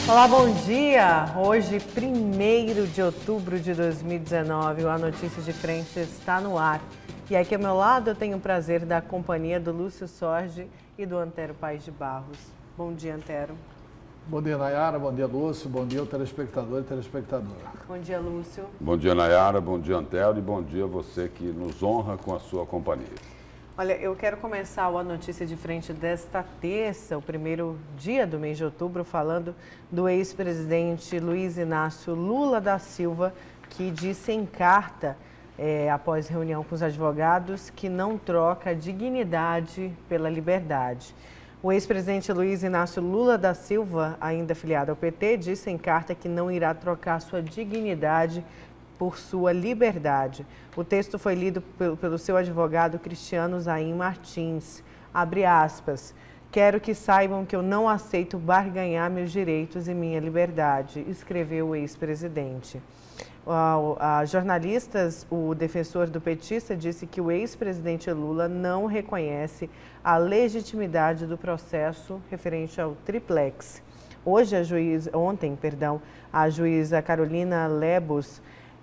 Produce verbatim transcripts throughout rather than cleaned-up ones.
Olá, bom dia! Hoje, primeiro de outubro de dois mil e dezenove, o A Notícia de Frente está no ar. E aqui ao meu lado eu tenho o prazer da companhia do Lúcio Sorge e do Antero Paes de Barros. Bom dia, Antero. Bom dia, Nayara. Bom dia, Lúcio. Bom dia, telespectador e telespectadora. Bom dia, Lúcio. Bom dia, Nayara. Bom dia, Antero. E bom dia a você que nos honra com a sua companhia. Olha, eu quero começar o A Notícia de Frente desta terça, o primeiro dia do mês de outubro, falando do ex-presidente Luiz Inácio Lula da Silva, que disse em carta, é, após reunião com os advogados, que não troca dignidade pela liberdade. O ex-presidente Luiz Inácio Lula da Silva, ainda afiliado ao P T, disse em carta que não irá trocar sua dignidade por sua liberdade. O texto foi lido pelo, pelo seu advogado Cristiano Zain Martins. Abre aspas. Quero que saibam que eu não aceito barganhar meus direitos e minha liberdade, escreveu o ex-presidente. A, a jornalistas, o defensor do petista disse que o ex-presidente Lula não reconhece a legitimidade do processo referente ao triplex. Hoje, a juiz, ontem, perdão, a juíza Carolina Lebos,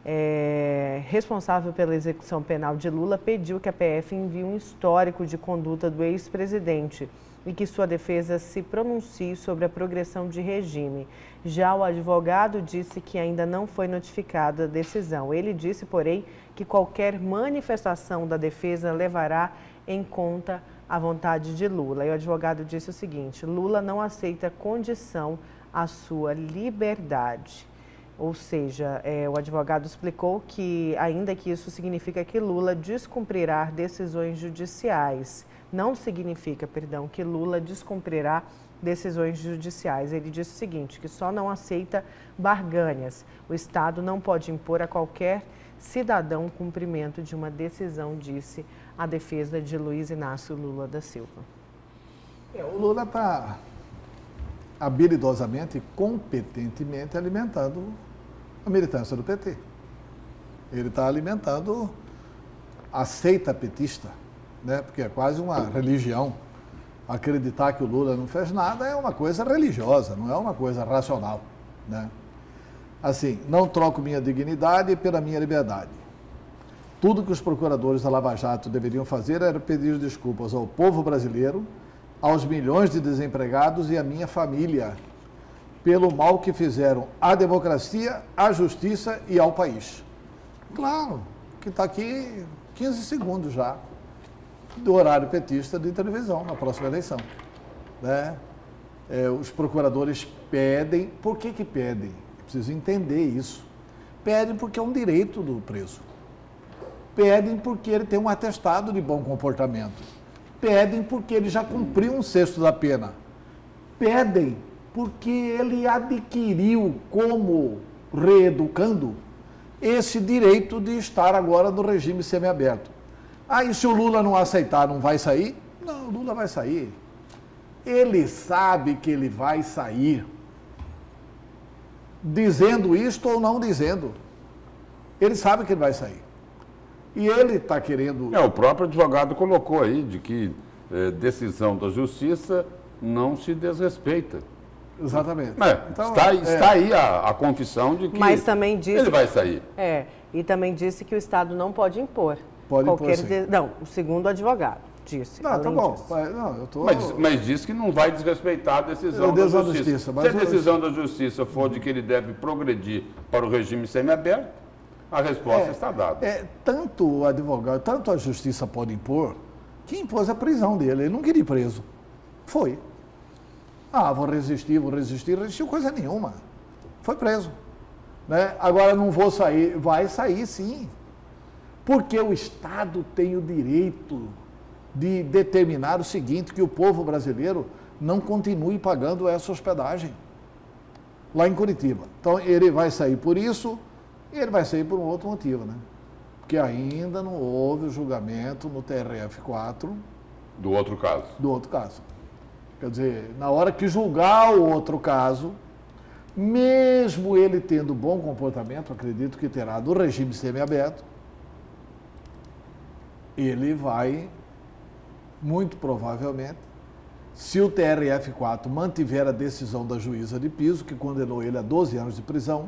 É, responsável pela execução penal de Lula, pediu que a P F envie um histórico de conduta do ex-presidente e que sua defesa se pronuncie sobre a progressão de regime. Já o advogado disse que ainda não foi notificada a decisão. Ele disse, porém, que qualquer manifestação da defesa levará em conta a vontade de Lula. E o advogado disse o seguinte: Lula não aceita condição à sua liberdade. Ou seja, é, o advogado explicou que, ainda que isso significa que Lula descumprirá decisões judiciais, não significa, perdão, que Lula descumprirá decisões judiciais. Ele disse o seguinte, que só não aceita barganhas. O Estado não pode impor a qualquer cidadão o cumprimento de uma decisão, disse a defesa de Luiz Inácio Lula da Silva. É, o Lula está habilidosamente e competentemente alimentando a militância do P T. Ele está alimentando a seita petista, né? Porque é quase uma religião. Acreditar que o Lula não fez nada é uma coisa religiosa, não é uma coisa racional, né? Assim, não troco minha dignidade pela minha liberdade. Tudo que os procuradores da Lava Jato deveriam fazer era pedir desculpas ao povo brasileiro, aos milhões de desempregados e à minha família, pelo mal que fizeram à democracia, à justiça e ao país. Claro, que está aqui quinze segundos já do horário petista de televisão na próxima eleição, né? É, os procuradores pedem, por que que pedem? Preciso entender isso. Pedem porque é um direito do preso. Pedem porque ele tem um atestado de bom comportamento. Pedem porque ele já cumpriu um sexto da pena. Pedem porque ele adquiriu como reeducando esse direito de estar agora no regime semiaberto. Aí se o Lula não aceitar, não vai sair? Não, o Lula vai sair. Ele sabe que ele vai sair. Dizendo isto ou não dizendo. Ele sabe que ele vai sair. E ele está querendo... É, o próprio advogado colocou aí de que é, decisão da justiça não se desrespeita. Exatamente. É, então, está, é... está aí a, a confissão de que Mas também disse, ele vai sair. É, e também disse que o Estado não pode impor. Pode qualquer impor, de... Não, o segundo advogado disse. Não, tá bom. Disso. Não, eu tô... mas, mas diz que não vai desrespeitar a decisão da justiça. justiça mas Se a decisão eu... da justiça for de que ele deve progredir para o regime semiaberto, a resposta é, está dada. É, tanto o advogado, tanto a justiça pode impor, que impôs a prisão dele. Ele não queria ir preso. Foi. Ah, vou resistir, vou resistir. Resistiu coisa nenhuma. Foi preso. Né? Agora não vou sair. Vai sair, sim. Porque o Estado tem o direito de determinar o seguinte, que o povo brasileiro não continue pagando essa hospedagem lá em Curitiba. Então, ele vai sair por isso e ele vai sair por um outro motivo, né? Porque ainda não houve o julgamento no T R F quatro do outro caso. Do outro caso. Quer dizer, na hora que julgar o outro caso, mesmo ele tendo bom comportamento, acredito que terá do regime semiaberto, ele vai, muito provavelmente, se o T R F quatro mantiver a decisão da juíza de piso, que condenou ele a doze anos de prisão,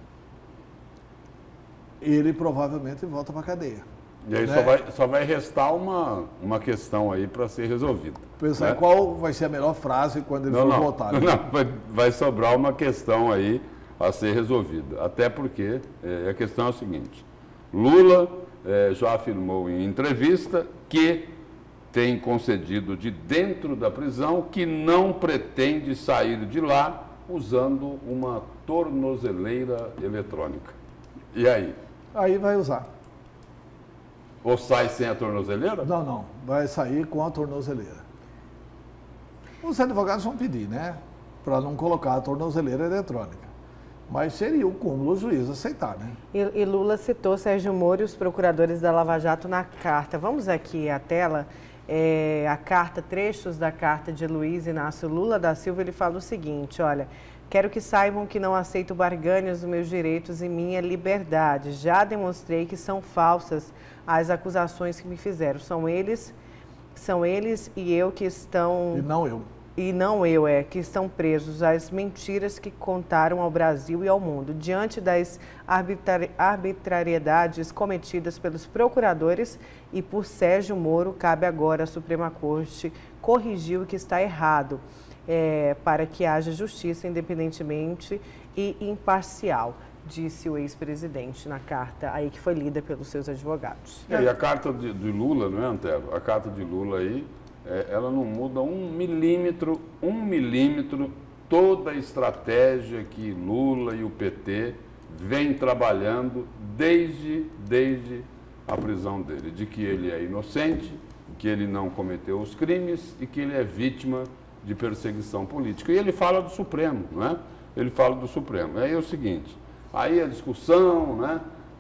ele provavelmente volta para a cadeia. E aí, né? só, vai, só vai restar uma, uma questão aí para ser resolvida. Pensar né? qual vai ser a melhor frase quando ele não, for não, votado. Não, vai, vai sobrar uma questão aí a ser resolvida. Até porque é, a questão é a seguinte: Lula é, já afirmou em entrevista que tem concedido de dentro da prisão, que não pretende sair de lá usando uma tornozeleira eletrônica. E aí? Aí vai usar. Ou sai sem a tornozeleira? Não, não. Vai sair com a tornozeleira. Os advogados vão pedir, né? Para não colocar a tornozeleira eletrônica. Mas seria o cúmulo o juiz aceitar, né? E, e Lula citou Sérgio Moro e os procuradores da Lava Jato na carta. Vamos aqui à tela. É, a carta, trechos da carta de Luiz Inácio Lula da Silva, ele fala o seguinte: olha, quero que saibam que não aceito barganhas dos meus direitos e minha liberdade. Já demonstrei que são falsas as acusações que me fizeram. São eles, são eles e eu que estão... E não eu. E não eu, é, que estão presos às mentiras que contaram ao Brasil e ao mundo. Diante das arbitra- arbitrariedades cometidas pelos procuradores e por Sérgio Moro, cabe agora à Suprema Corte corrigir o que está errado, é, para que haja justiça independentemente e imparcial, disse o ex-presidente na carta aí que foi lida pelos seus advogados. É, e a carta de, de Lula, não é, Antero? A carta de Lula aí, é, ela não muda um milímetro, um milímetro, toda a estratégia que Lula e o P T vêm trabalhando desde, desde a prisão dele, de que ele é inocente, que ele não cometeu os crimes e que ele é vítima de perseguição política. E ele fala do Supremo, não é? Ele fala do Supremo. Aí é o seguinte, aí a discussão, né?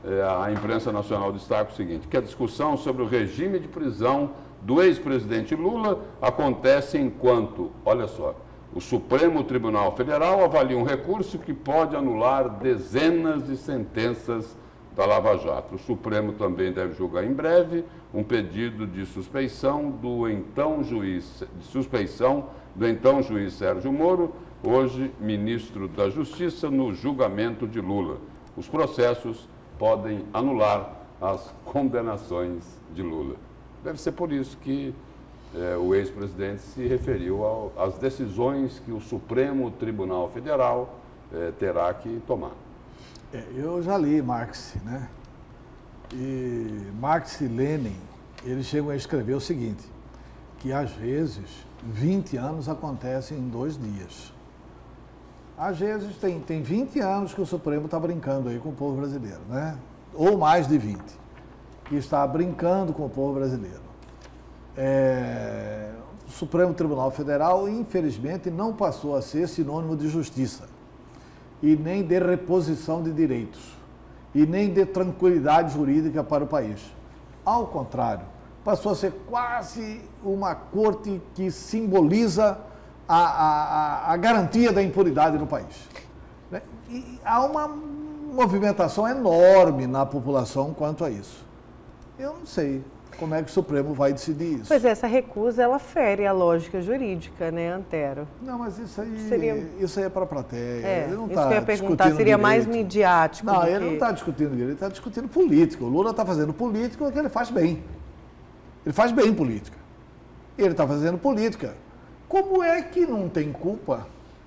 A imprensa nacional destaca o seguinte, que a discussão sobre o regime de prisão do ex-presidente Lula acontece enquanto, olha só, o Supremo Tribunal Federal avalia um recurso que pode anular dezenas de sentenças da Lava Jato. O Supremo também deve julgar em breve um pedido de suspeição do então juiz, de suspeição do então juiz Sérgio Moro, hoje ministro da Justiça, no julgamento de Lula. Os processos podem anular as condenações de Lula. Deve ser por isso que eh, o ex-presidente se referiu ao, às decisões que o Supremo Tribunal Federal eh, terá que tomar. É, eu já li Marx, né? E Marx e Lenin, eles chegam a escrever o seguinte, que às vezes vinte anos acontecem em dois dias. Às vezes tem, tem vinte anos que o Supremo está brincando aí com o povo brasileiro, né? Ou mais de vinte, que está brincando com o povo brasileiro. É, o Supremo Tribunal Federal, infelizmente, não passou a ser sinônimo de justiça, e nem de reposição de direitos, e nem de tranquilidade jurídica para o país. Ao contrário, passou a ser quase uma corte que simboliza a, a, a garantia da impunidade no país. E há uma movimentação enorme na população quanto a isso. Eu não sei como é que o Supremo vai decidir isso. Pois é, essa recusa, ela fere a lógica jurídica, né, Antero? Não, mas isso aí, seria... isso aí é para a plateia. É, ele não isso tá que eu ia perguntar, seria mais midiático Não, do ele que... não está discutindo direito, ele está discutindo política. O Lula está fazendo política que ele faz bem. Ele faz bem política. Ele está fazendo política. Como é que não tem culpa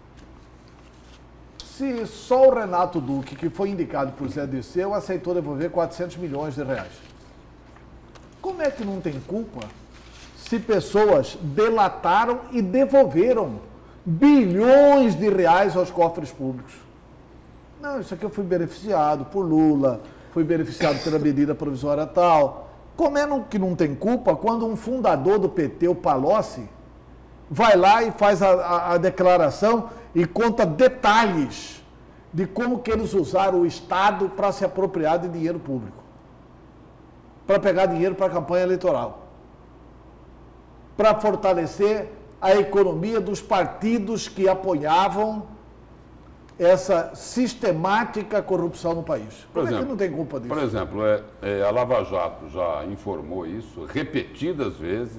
se só o Renato Duque, que foi indicado por Zé Dirceu, aceitou devolver quatrocentos milhões de reais? Como é que não tem culpa se pessoas delataram e devolveram bilhões de reais aos cofres públicos? Não, isso aqui eu fui beneficiado por Lula, fui beneficiado pela medida provisória tal. Como é que não tem culpa quando um fundador do P T, o Palocci, vai lá e faz a, a, a declaração e conta detalhes de como que eles usaram o Estado para se apropriar de dinheiro público, para pegar dinheiro para a campanha eleitoral, para fortalecer a economia dos partidos que apoiavam essa sistemática corrupção no país. Como é que não tem culpa disso? Por exemplo, é, é, a Lava Jato já informou isso repetidas vezes,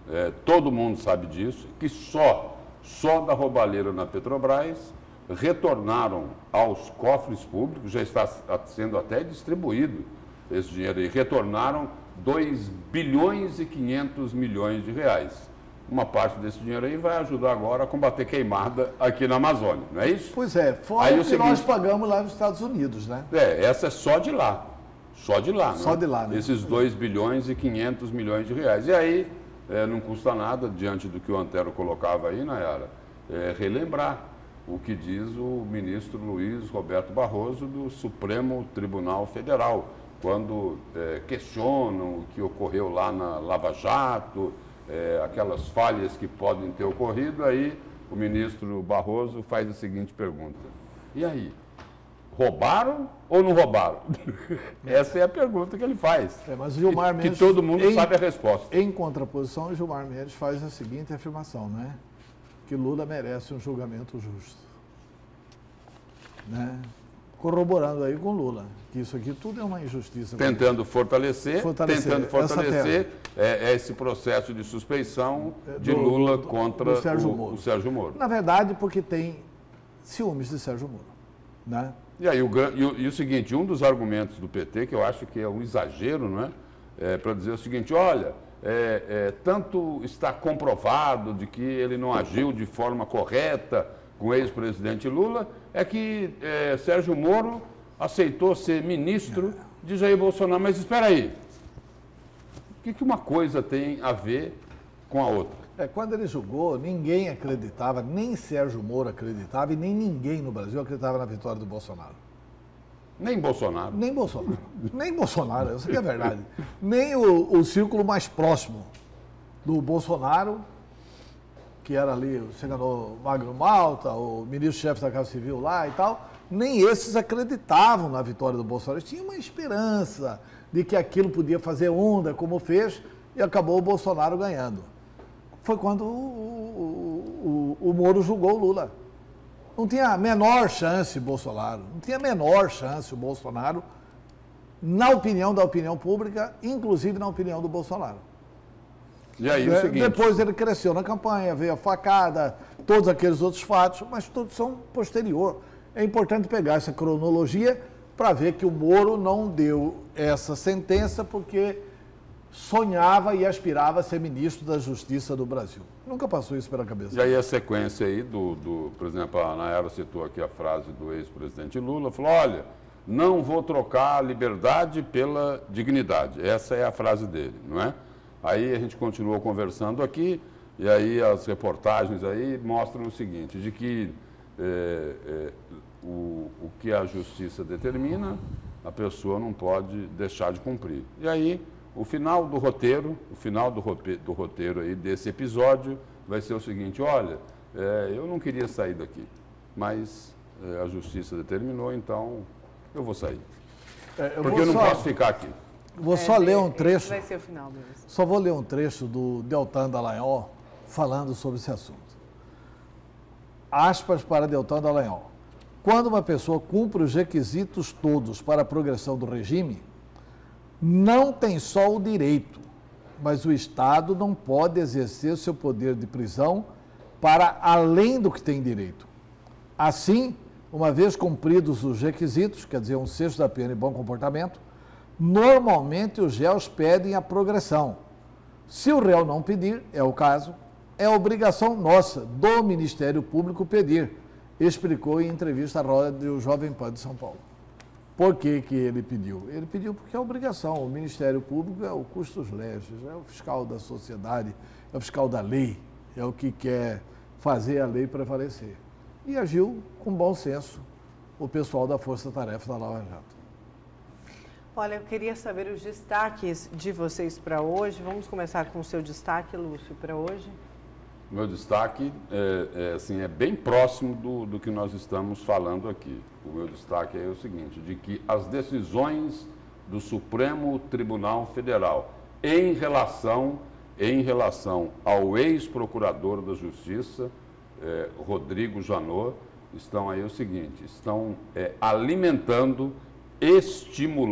é, todo mundo sabe disso, que só, só da roubalheira na Petrobras retornaram aos cofres públicos, já está sendo até distribuído esse dinheiro aí, retornaram dois bilhões e quinhentos milhões de reais. Uma parte desse dinheiro aí vai ajudar agora a combater queimada aqui na Amazônia, não é isso? Pois é, fora aí o o que seguinte, nós pagamos lá nos Estados Unidos, né? É, essa é só de lá, só de lá. Só né? de lá, né? Esses dois bilhões e quinhentos milhões de reais. E aí, é, não custa nada, diante do que o Antero colocava aí, Nayara, é, relembrar o que diz o ministro Luiz Roberto Barroso do Supremo Tribunal Federal, quando é, questionam o que ocorreu lá na Lava Jato, é, aquelas falhas que podem ter ocorrido, aí o ministro Barroso faz a seguinte pergunta: e aí, roubaram ou não roubaram? Essa é a pergunta que ele faz, é, mas o Gilmar que, Mendes, que todo mundo em, sabe a resposta. Em contraposição, o Gilmar Mendes faz a seguinte afirmação, né? Que Lula merece um julgamento justo, né? Corroborando aí com Lula, que isso aqui tudo é uma injustiça. Tentando fortalecer, fortalecer tentando fortalecer é, esse processo de suspeição de do, Lula do, contra do Sérgio o, Moro. o Sérgio Moro. Na verdade, porque tem ciúmes de Sérgio Moro, né? E aí, o, e, o, e o seguinte, um dos argumentos do P T, que eu acho que é um exagero, não é? É para dizer o seguinte, olha, é, é, tanto está comprovado de que ele não agiu de forma correta com o ex-presidente Lula, é que é, Sérgio Moro aceitou ser ministro de Jair Bolsonaro. Mas espera aí, o que, que uma coisa tem a ver com a outra? É, quando ele julgou, ninguém acreditava, nem Sérgio Moro acreditava e nem ninguém no Brasil acreditava na vitória do Bolsonaro. Nem Bolsonaro. Nem Bolsonaro. Nem Bolsonaro, isso aqui é verdade. Nem o, o círculo mais próximo do Bolsonaro, que era ali o senador Magno Malta, o ministro-chefe da Casa Civil lá e tal, nem esses acreditavam na vitória do Bolsonaro. Eles tinham uma esperança de que aquilo podia fazer onda, como fez, e acabou o Bolsonaro ganhando. Foi quando o, o, o, o Moro julgou o Lula. Não tinha a menor chance Bolsonaro, não tinha a menor chance o Bolsonaro, na opinião da opinião pública, inclusive na opinião do Bolsonaro. E aí o seguinte... Depois ele cresceu na campanha, veio a facada, todos aqueles outros fatos, mas todos são posterior. É importante pegar essa cronologia para ver que o Moro não deu essa sentença porque sonhava e aspirava a ser ministro da Justiça do Brasil. Nunca passou isso pela cabeça. E aí a sequência aí do, do por exemplo, a Nayara citou aqui a frase do ex-presidente Lula, falou, olha, não vou trocar a liberdade pela dignidade. Essa é a frase dele, não é? Aí a gente continuou conversando aqui, e aí as reportagens aí mostram o seguinte, de que é, é, o, o que a justiça determina, a pessoa não pode deixar de cumprir. E aí, o final do roteiro, o final do, do roteiro aí desse episódio vai ser o seguinte, olha, é, eu não queria sair daqui, mas é, a justiça determinou, então eu vou sair. É, eu Porque vou eu não só... posso ficar aqui. Vou só é, ler um trecho. Vai ser o final mesmo. Só vou ler um trecho do Deltan Dallagnol falando sobre esse assunto. Aspas para Deltan Dallagnol. Quando uma pessoa cumpre os requisitos todos para a progressão do regime, não tem só o direito, mas o Estado não pode exercer seu poder de prisão para além do que tem direito. Assim, uma vez cumpridos os requisitos, quer dizer, um sexto da pena e bom comportamento, normalmente os réus pedem a progressão. Se o réu não pedir, é o caso, é obrigação nossa, do Ministério Público, pedir, explicou em entrevista à Rádio Jovem Pan de São Paulo. Por que que ele pediu? Ele pediu porque é obrigação. O Ministério Público é o custos legis, é o fiscal da sociedade, é o fiscal da lei, é o que quer fazer a lei prevalecer. E agiu com bom senso o pessoal da Força Tarefa da Lava Jato. Olha, eu queria saber os destaques de vocês para hoje. Vamos começar com o seu destaque, Lúcio, para hoje. Meu destaque é, é, assim, é bem próximo do, do que nós estamos falando aqui. O meu destaque é o seguinte, de que as decisões do Supremo Tribunal Federal em relação, em relação ao ex-procurador da Justiça, é, Rodrigo Janot, estão aí o seguinte, estão é, alimentando,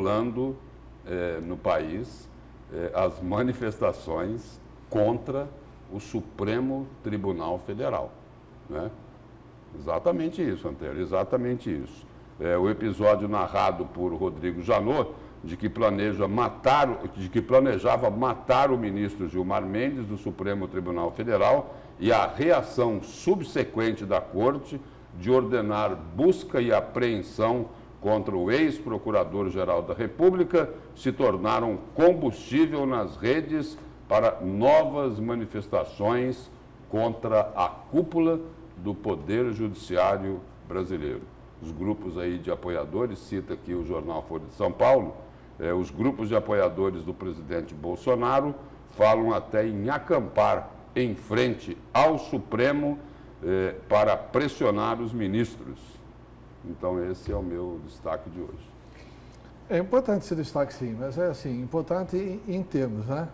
estimulando é, no país é, as manifestações contra o Supremo Tribunal Federal. Né? Exatamente isso, Antero, exatamente isso. É, o episódio narrado por Rodrigo Janot, de que, planeja matar, de que planejava matar o ministro Gilmar Mendes do Supremo Tribunal Federal e a reação subsequente da Corte de ordenar busca e apreensão contra o ex-procurador-geral da República se tornaram combustível nas redes para novas manifestações contra a cúpula do Poder Judiciário brasileiro. Os grupos aí de apoiadores, cita aqui o jornal Folha de São Paulo, eh, os grupos de apoiadores do presidente Bolsonaro falam até em acampar em frente ao Supremo eh, para pressionar os ministros. Então esse é o meu destaque de hoje. É importante esse destaque, sim, mas é assim, importante em, em termos, né?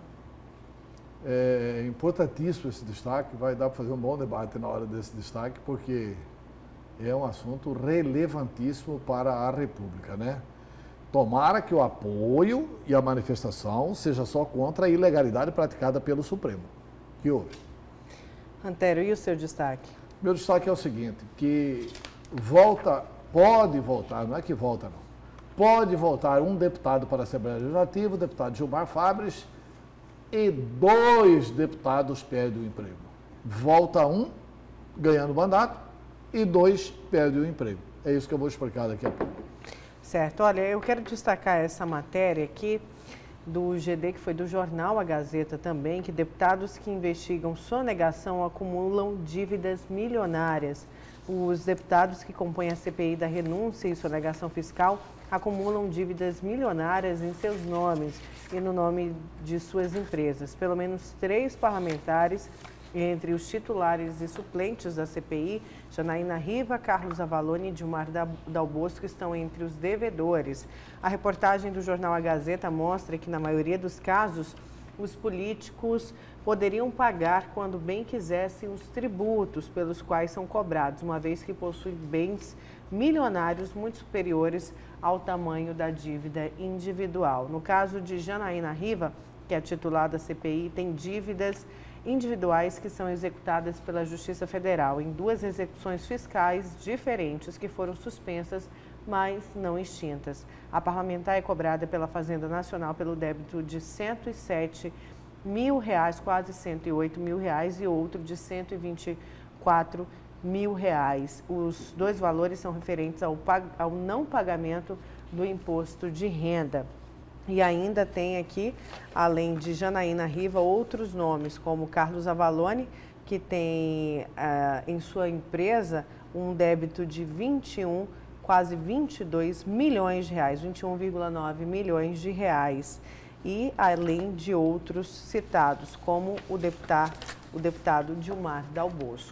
É importantíssimo esse destaque, vai dar para fazer um bom debate na hora desse destaque, porque é um assunto relevantíssimo para a República, né? Tomara que o apoio e a manifestação seja só contra a ilegalidade praticada pelo Supremo. Que houve? Antero, e o seu destaque? Meu destaque é o seguinte, que volta, pode voltar, não é que volta não, pode voltar um deputado para a Assembleia Legislativa, o deputado Gilmar Fabris, e dois deputados perdem o emprego. Volta um, ganhando mandato, e dois perdem o emprego. É isso que eu vou explicar daqui a pouco. Certo. Olha, eu quero destacar essa matéria aqui do G D, que foi do jornal A Gazeta também, que deputados que investigam sonegação acumulam dívidas milionárias. Os deputados que compõem a C P I da renúncia e sonegação fiscal acumulam dívidas milionárias em seus nomes e no nome de suas empresas. Pelo menos três parlamentares, entre os titulares e suplentes da C P I, Janaína Riva, Carlos Avalone e Dilmar Dal Bosco, estão entre os devedores. A reportagem do jornal A Gazeta mostra que, na maioria dos casos, os políticos poderiam pagar quando bem quisessem os tributos pelos quais são cobrados, uma vez que possuem bens milionários muito superiores ao tamanho da dívida individual. No caso de Janaína Riva, que é titular da C P I, tem dívidas individuais que são executadas pela Justiça Federal em duas execuções fiscais diferentes que foram suspensas, mas não extintas. A parlamentar é cobrada pela Fazenda Nacional pelo débito de cento e sete mil reais, quase cento e oito mil reais, e outro de cento e vinte e quatro mil reais. Os dois valores são referentes ao, ao não pagamento do imposto de renda. E ainda tem aqui, além de Janaína Riva, outros nomes, como Carlos Avalone, que tem uh, em sua empresa um débito de vinte e um, quase vinte e dois milhões de reais, vinte e um vírgula nove milhões de reais. E além de outros citados, como o deputado, o deputado Dilmar Dal Bosco.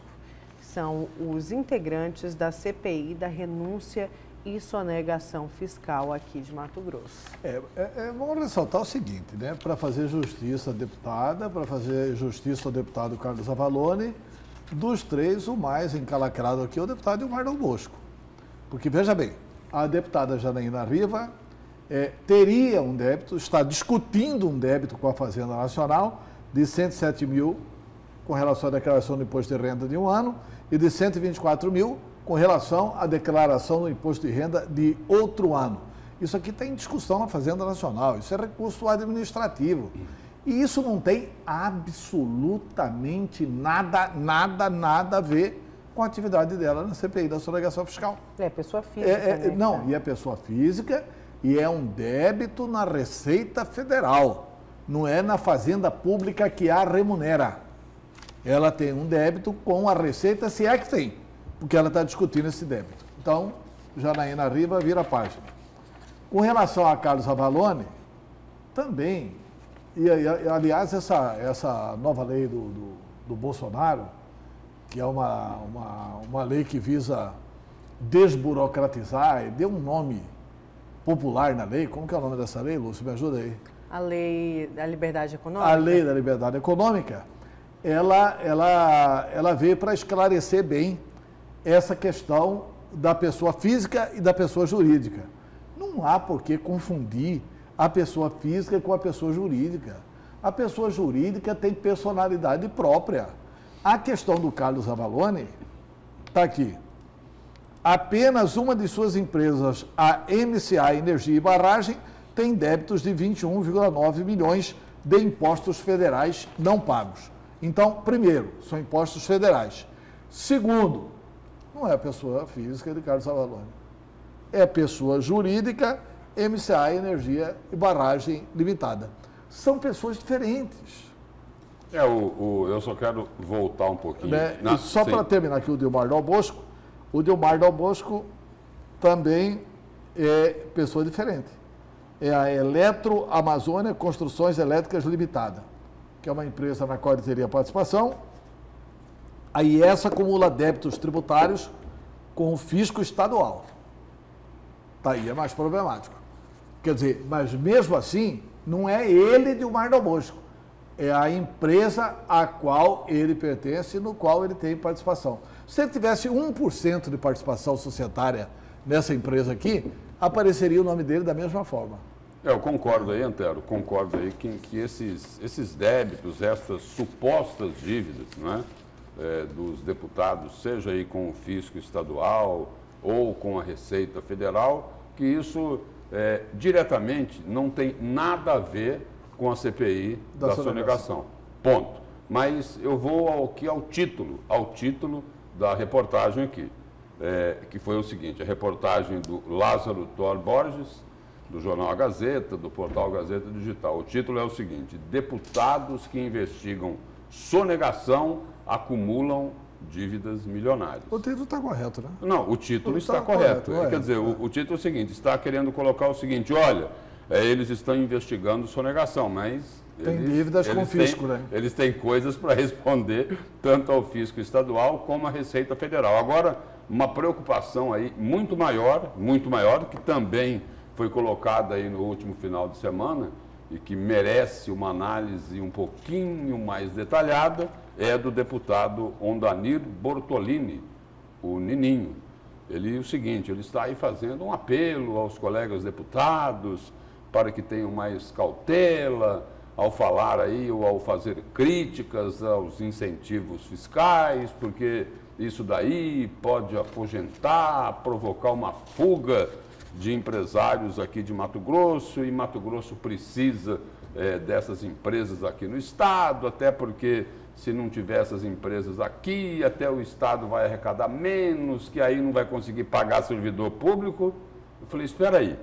São os integrantes da C P I da renúncia e sonegação fiscal aqui de Mato Grosso. É, é, é, vamos ressaltar o seguinte, né? Para fazer justiça à deputada, para fazer justiça ao deputado Carlos Avalone, dos três, o mais encalacrado aqui é o deputado Dilmar Dal Bosco. Porque, veja bem, a deputada Janaína Riva é, teria um débito, está discutindo um débito com a Fazenda Nacional de cento e sete mil com relação à declaração do imposto de renda de um ano e de cento e vinte e quatro mil com relação à declaração do imposto de renda de outro ano. Isso aqui está em discussão na Fazenda Nacional, isso é recurso administrativo. E isso não tem absolutamente nada, nada, nada a ver com a atividade dela na C P I da sonegação fiscal. É pessoa física, é, é, né? Não, e é pessoa física e é um débito na Receita Federal, não é na Fazenda Pública que a remunera. Ela tem um débito com a Receita, se é que tem, porque ela está discutindo esse débito. Então, Janaína Riva vira a página. Com relação a Carlos Avalone, também, e, e aliás, essa, essa nova lei do, do, do Bolsonaro, que é uma, uma, uma lei que visa desburocratizar, deu um nome popular na lei. Como que é o nome dessa lei, Lúcio? Me ajuda aí. A lei da liberdade econômica? A lei da liberdade econômica, ela, ela, ela veio para esclarecer bem essa questão da pessoa física e da pessoa jurídica. Não há por que confundir a pessoa física com a pessoa jurídica. A pessoa jurídica tem personalidade própria. A questão do Carlos Avalone está aqui. Apenas uma de suas empresas, a M C A Energia e Barragem, tem débitos de vinte e um vírgula nove milhões de impostos federais não pagos. Então, primeiro, são impostos federais. Segundo, não é a pessoa física de Carlos Avalone. É a pessoa jurídica, M C A Energia e Barragem Limitada. São pessoas diferentes. É, o, o, eu só quero voltar um pouquinho. Né? Na, e só para terminar aqui o Dilmar Dal Bosco, o Dilmar Dal Bosco também é pessoa diferente. É a Eletro Amazônia Construções Elétricas Limitada, que é uma empresa na qual ele teria participação. A I E S acumula débitos tributários com o fisco estadual. Tá aí, é mais problemático. Quer dizer, mas mesmo assim, não é ele Dilmar Dal Bosco. É a empresa a qual ele pertence, no qual ele tem participação. Se ele tivesse um por cento de participação societária nessa empresa aqui, apareceria o nome dele da mesma forma. É, eu concordo aí, Antero, concordo aí que, que esses, esses débitos, essas supostas dívidas, não é, é, dos deputados, seja aí com o fisco estadual ou com a Receita Federal, que isso é, diretamente não tem nada a ver com a C P I da, da sonegação. Ponto. Mas eu vou ao, aqui ao título, ao título da reportagem aqui, é, que foi o seguinte, a reportagem do Lázaro Thor Borges, do jornal A Gazeta, do portal Gazeta Digital. O título é o seguinte: deputados que investigam sonegação acumulam dívidas milionárias. O título está correto, né? Não, o título o está tá correto. correto. Quer dizer, é. o, o título é o seguinte, está querendo colocar o seguinte, olha, é, eles estão investigando sonegação, mas... Tem eles, dívidas eles com o fisco, têm, né? Eles têm coisas para responder tanto ao fisco estadual como à Receita Federal. Agora, uma preocupação aí muito maior, muito maior, que também foi colocada aí no último final de semana e que merece uma análise um pouquinho mais detalhada, é do deputado Ondanir Bortolini, o Nininho. Ele, o seguinte, ele está aí fazendo um apelo aos colegas deputados para que tenham mais cautela ao falar aí ou ao fazer críticas aos incentivos fiscais, porque isso daí pode afugentar, provocar uma fuga de empresários aqui de Mato Grosso, e Mato Grosso precisa é, dessas empresas aqui no estado, até porque se não tiver essas empresas aqui, até o estado vai arrecadar menos, que aí não vai conseguir pagar servidor público. Eu falei, espera aí,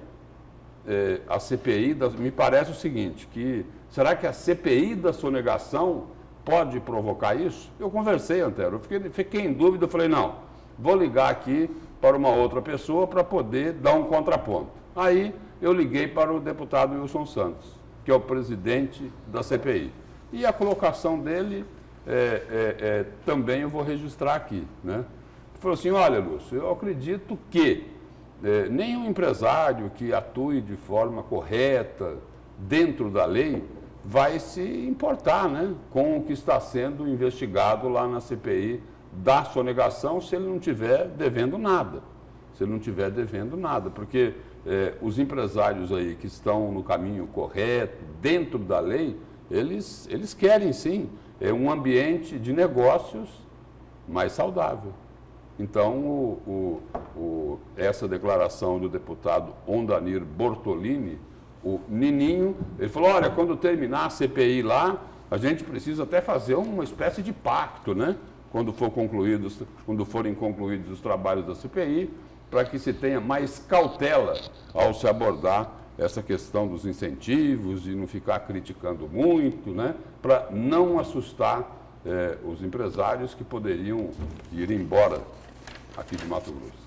é, a C P I, da, me parece o seguinte, que será que a C P I da sonegação pode provocar isso? Eu conversei, Antero, eu fiquei, fiquei em dúvida, eu falei, não, vou ligar aqui para uma outra pessoa para poder dar um contraponto. Aí eu liguei para o deputado Wilson Santos, que é o presidente da C P I. E a colocação dele é, é, é, também eu vou registrar aqui, né? Ele falou assim, olha, Lúcio, eu acredito que é, nenhum empresário que atue de forma correta, dentro da lei, vai se importar, né, com o que está sendo investigado lá na C P I da sonegação, se ele não estiver devendo nada. Se ele não estiver devendo nada, porque é, os empresários aí que estão no caminho correto, dentro da lei, eles, eles querem sim é, um ambiente de negócios mais saudável. Então, o, o, o, essa declaração do deputado Ondanir Bortolini, o Nininho, ele falou, olha, quando terminar a C P I lá, a gente precisa até fazer uma espécie de pacto, né? Quando, for concluídos, quando forem concluídos os trabalhos da C P I, para que se tenha mais cautela ao se abordar essa questão dos incentivos e não ficar criticando muito, né? Para não assustar eh, os empresários que poderiam ir embora aqui de Mato Grosso.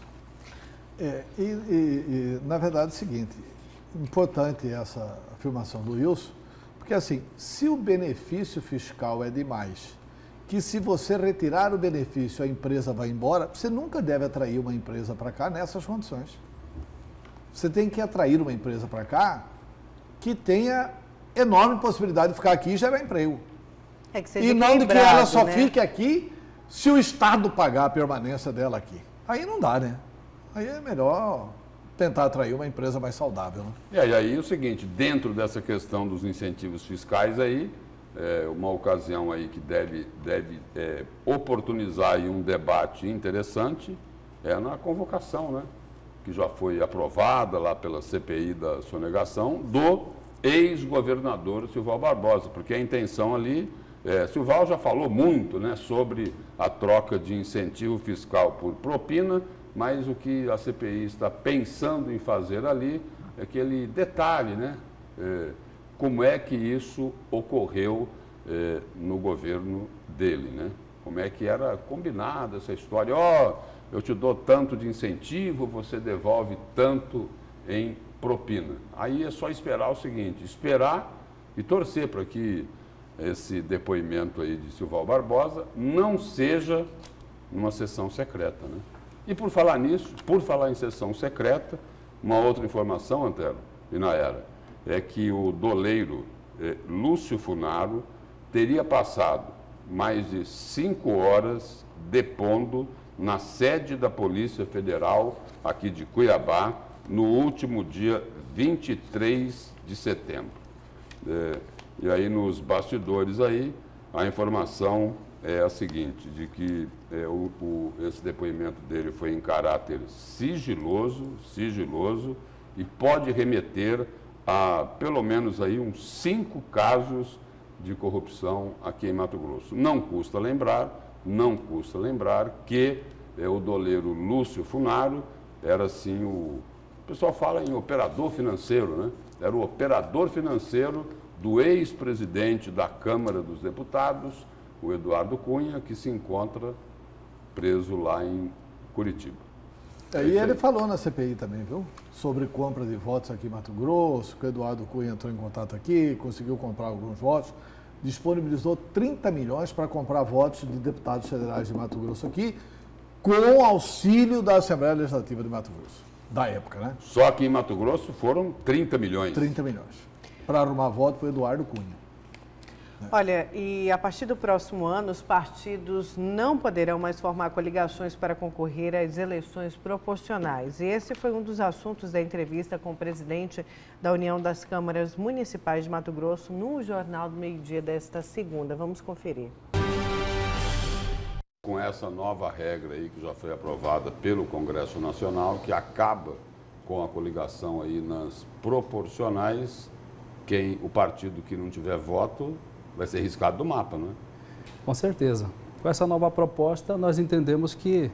É, e, e, e, na verdade, é o seguinte, importante essa afirmação do Wilson, porque assim, se o benefício fiscal é demais, que se você retirar o benefício, a empresa vai embora, você nunca deve atrair uma empresa para cá nessas condições. Você tem que atrair uma empresa para cá que tenha enorme possibilidade de ficar aqui e gerar emprego. É que seja e não de que ela só né? fique aqui se o Estado pagar a permanência dela aqui. Aí não dá, né? Aí é melhor tentar atrair uma empresa mais saudável. Né? E aí, aí é o seguinte, dentro dessa questão dos incentivos fiscais aí, é, uma ocasião aí que deve, deve é, oportunizar aí um debate interessante é na convocação, né? Que já foi aprovada lá pela C P I da sonegação, do ex-governador Silval Barbosa, porque a intenção ali, é, Silval já falou muito, né, sobre a troca de incentivo fiscal por propina, mas o que a C P I está pensando em fazer ali é aquele detalhe, né, é, como é que isso ocorreu é, no governo dele, né? Como é que era combinada essa história, ó, oh, eu te dou tanto de incentivo, você devolve tanto em propina. Aí é só esperar o seguinte, esperar e torcer para que esse depoimento aí de Silval Barbosa não seja uma sessão secreta, né? E por falar nisso, por falar em sessão secreta, uma outra informação, Antero e Nayara, é que o doleiro eh, Lúcio Funaro teria passado mais de cinco horas depondo na sede da Polícia Federal aqui de Cuiabá, no último dia vinte e três de setembro. É, e aí nos bastidores aí, a informação é a seguinte, de que é, o, o, esse depoimento dele foi em caráter sigiloso, sigiloso, e pode remeter a pelo menos aí uns cinco casos de corrupção aqui em Mato Grosso. Não custa lembrar, não custa lembrar que é, o doleiro Lúcio Funaro era assim o... O pessoal fala em operador financeiro, né? Era o operador financeiro do ex-presidente da Câmara dos Deputados, o Eduardo Cunha, que se encontra preso lá em Curitiba. É, e ele falou na C P I também, viu? Sobre compra de votos aqui em Mato Grosso, que o Eduardo Cunha entrou em contato aqui, conseguiu comprar alguns votos, disponibilizou trinta milhões para comprar votos de deputados federais de Mato Grosso aqui, com auxílio da Assembleia Legislativa de Mato Grosso, da época, né? Só que em Mato Grosso foram trinta milhões. trinta milhões, para arrumar voto para o Eduardo Cunha. Olha, e a partir do próximo ano, os partidos não poderão mais formar coligações para concorrer às eleições proporcionais. E esse foi um dos assuntos da entrevista com o presidente da União das Câmaras Municipais de Mato Grosso no Jornal do Meio-Dia desta segunda. Vamos conferir. Com essa nova regra aí que já foi aprovada pelo Congresso Nacional, que acaba com a coligação aí nas proporcionais, quem, o partido que não tiver voto vai ser riscado do mapa, não é? Com certeza. Com essa nova proposta, nós entendemos que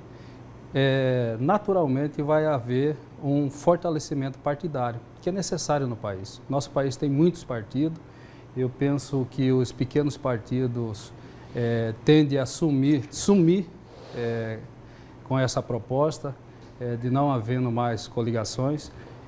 é, naturalmente vai haver um fortalecimento partidário, que é necessário no país. Nosso país tem muitos partidos, eu penso que os pequenos partidos é, tendem a sumir, sumir é, com essa proposta, é, de não havendo mais coligações,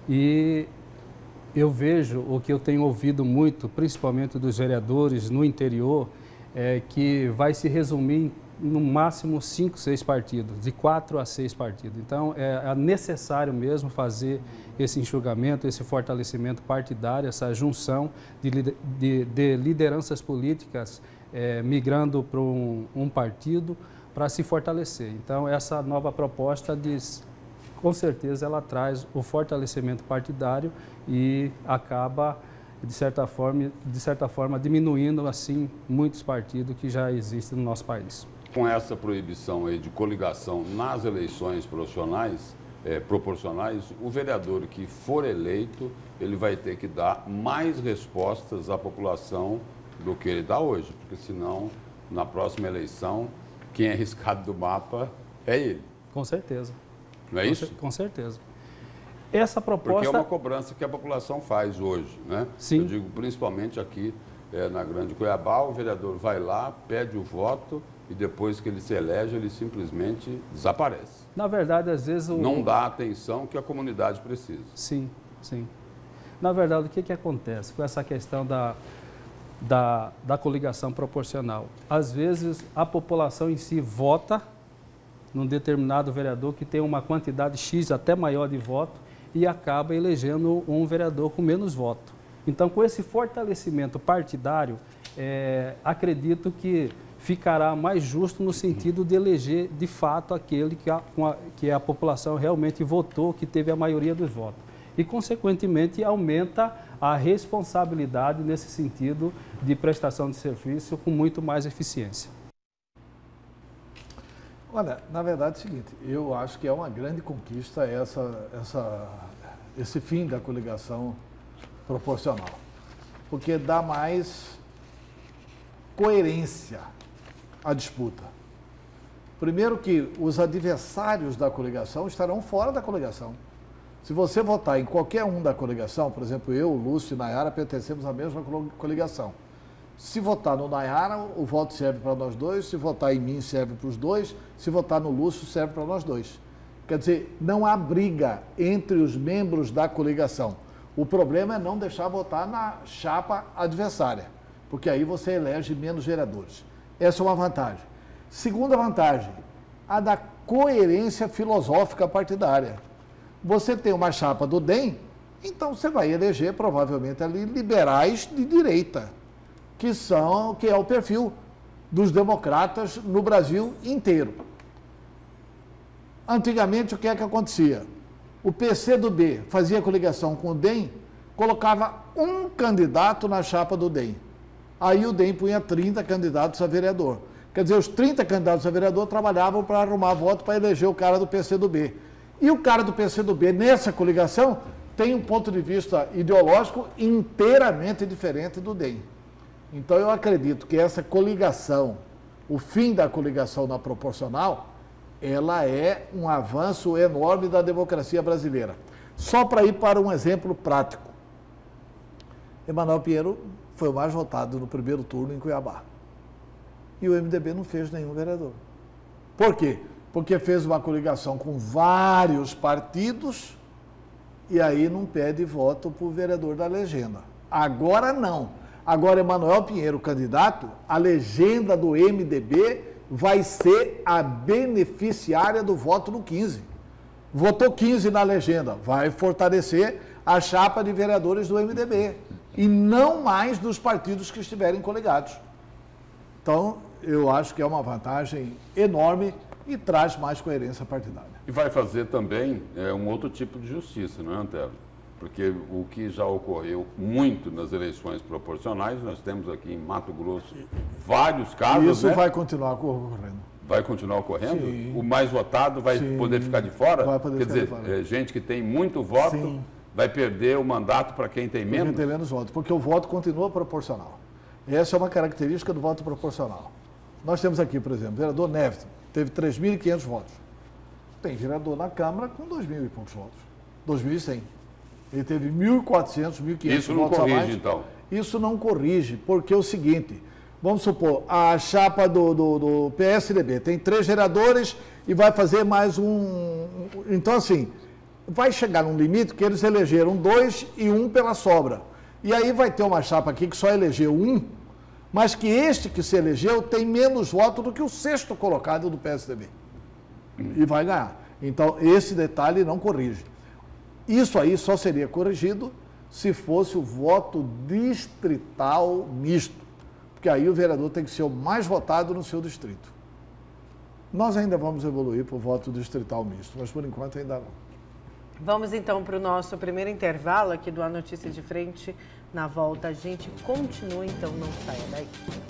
e eu vejo o que eu tenho ouvido muito, principalmente dos vereadores no interior, é que vai se resumir em, no máximo cinco, seis partidos, de quatro a seis partidos. Então, é necessário mesmo fazer esse enxugamento, esse fortalecimento partidário, essa junção de, de, de lideranças políticas é, migrando para um, um partido para se fortalecer. Então, essa nova proposta diz... Com certeza ela traz o fortalecimento partidário e acaba, de certa forma, de certa forma diminuindo assim muitos partidos que já existem no nosso país. Com essa proibição aí de coligação nas eleições profissionais, é, proporcionais, o vereador que for eleito, ele vai ter que dar mais respostas à população do que ele dá hoje, porque senão, na próxima eleição, quem é riscado do mapa é ele. Com certeza. Não é isso? Com certeza. Essa proposta... Porque é uma cobrança que a população faz hoje, né? Sim. Eu digo principalmente aqui é, na Grande Cuiabá, o vereador vai lá, pede o voto e depois que ele se elege, ele simplesmente desaparece. Na verdade, às vezes... O... Não dá a atenção que a comunidade precisa. Sim, sim. Na verdade, o que, que acontece com essa questão da, da, da coligação proporcional? Às vezes, a população em si vota num determinado vereador que tem uma quantidade X até maior de voto e acaba elegendo um vereador com menos voto. Então, com esse fortalecimento partidário, é, acredito que ficará mais justo no sentido de eleger, de fato, aquele que a, que a população realmente votou, que teve a maioria dos votos. e, consequentemente, aumenta a responsabilidade nesse sentido de prestação de serviço com muito mais eficiência. Olha, na verdade é o seguinte, eu acho que é uma grande conquista essa, essa, esse fim da coligação proporcional, porque dá mais coerência à disputa. Primeiro que os adversários da coligação estarão fora da coligação. Se você votar em qualquer um da coligação, por exemplo, eu, Lúcio e Nayara pertencemos à mesma coligação. Se votar no Nayara, o voto serve para nós dois, se votar em mim serve para os dois, se votar no Lúcio serve para nós dois. Quer dizer, não há briga entre os membros da coligação. O problema é não deixar votar na chapa adversária, porque aí você elege menos vereadores. Essa é uma vantagem. Segunda vantagem, a da coerência filosófica partidária. Você tem uma chapa do D E M, então você vai eleger provavelmente ali liberais de direita, que são, que é o perfil dos democratas no Brasil inteiro. Antigamente, o que é que acontecia? O P C do B fazia coligação com o D E M, colocava um candidato na chapa do D E M. Aí o D E M punha trinta candidatos a vereador. Quer dizer, os trinta candidatos a vereador trabalhavam para arrumar voto para eleger o cara do P C do B. E o cara do P C do B, nessa coligação, tem um ponto de vista ideológico inteiramente diferente do D E M. Então, eu acredito que essa coligação, o fim da coligação na proporcional, ela é um avanço enorme da democracia brasileira. Só para ir para um exemplo prático. Emanuel Pinheiro foi o mais votado no primeiro turno em Cuiabá. E o M D B não fez nenhum vereador. Por quê? Porque fez uma coligação com vários partidos e aí não pede voto para o vereador da legenda. Agora não. Agora, Emanuel Pinheiro, candidato, a legenda do M D B vai ser a beneficiária do voto no quinze. Votou quinze na legenda, vai fortalecer a chapa de vereadores do M D B e não mais dos partidos que estiverem coligados. Então, eu acho que é uma vantagem enorme e traz mais coerência partidária. E vai fazer também é, um outro tipo de justiça, não é, Antero? Porque o que já ocorreu muito nas eleições proporcionais, nós temos aqui em Mato Grosso vários casos, e isso né? vai continuar ocorrendo. Vai continuar ocorrendo? Sim. O mais votado vai Sim. poder ficar de fora? Vai poder Quer ficar dizer, de fora. É, gente que tem muito voto Sim. vai perder o mandato para quem tem menos? Quem tem menos votos, porque o voto continua proporcional. Essa é uma característica do voto proporcional. Nós temos aqui, por exemplo, o vereador Neves teve três mil e quinhentos votos. Tem vereador na Câmara com dois mil e poucos votos. dois mil e cem. Ele teve mil e quatrocentos, mil e quinhentos votos a mais. Isso não corrige, então? Isso não corrige, porque é o seguinte, vamos supor, a chapa do, do, do P S D B tem três vereadores e vai fazer mais um... Então, assim, vai chegar num limite que eles elegeram dois e um pela sobra. E aí vai ter uma chapa aqui que só elegeu um, mas que este que se elegeu tem menos votos do que o sexto colocado do P S D B. E vai ganhar. Então, esse detalhe não corrige. Isso aí só seria corrigido se fosse o voto distrital misto, porque aí o vereador tem que ser o mais votado no seu distrito. Nós ainda vamos evoluir para o voto distrital misto, mas por enquanto ainda não. Vamos então para o nosso primeiro intervalo aqui do A Notícia de Frente. Na volta a gente continua, então não saia daí.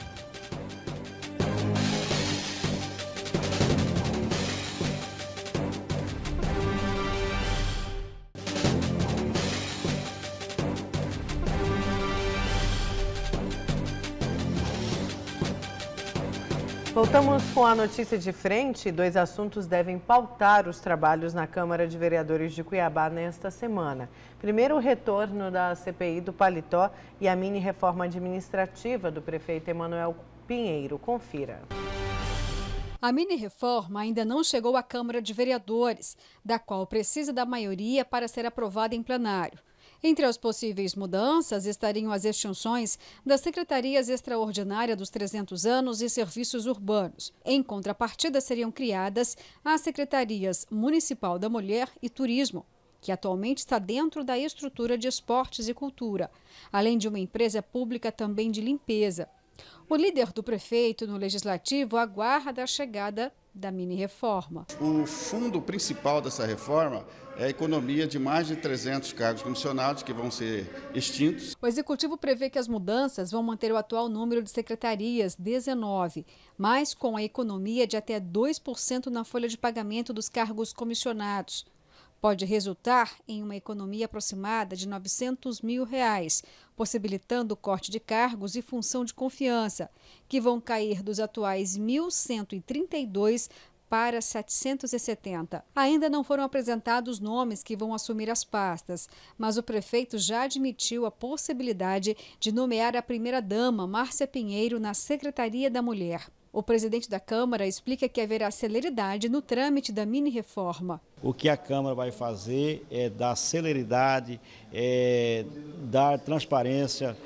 Voltamos com a notícia de frente. Dois assuntos devem pautar os trabalhos na Câmara de Vereadores de Cuiabá nesta semana. Primeiro, o retorno da C P I do Paletó e a mini-reforma administrativa do prefeito Emanuel Pinheiro. Confira. A mini-reforma ainda não chegou à Câmara de Vereadores, da qual precisa da maioria para ser aprovada em plenário. Entre as possíveis mudanças estariam as extinções das secretarias extraordinárias dos trezentos anos e serviços urbanos. Em contrapartida, seriam criadas as secretarias Municipal da Mulher e Turismo, que atualmente está dentro da estrutura de esportes e cultura, além de uma empresa pública também de limpeza. O líder do prefeito no Legislativo aguarda a chegada da mini-reforma. O fundo principal dessa reforma é a economia de mais de trezentos cargos comissionados que vão ser extintos. O Executivo prevê que as mudanças vão manter o atual número de secretarias, dezenove, mas com a economia de até dois por cento na folha de pagamento dos cargos comissionados. Pode resultar em uma economia aproximada de novecentos mil reais, possibilitando o corte de cargos e função de confiança, que vão cair dos atuais mil cento e trinta e dois para setecentos e setenta. Ainda não foram apresentados nomes que vão assumir as pastas, mas o prefeito já admitiu a possibilidade de nomear a primeira-dama, Márcia Pinheiro, na Secretaria da Mulher. O presidente da Câmara explica que haverá celeridade no trâmite da mini-reforma. O que a Câmara vai fazer é dar celeridade, é dar transparência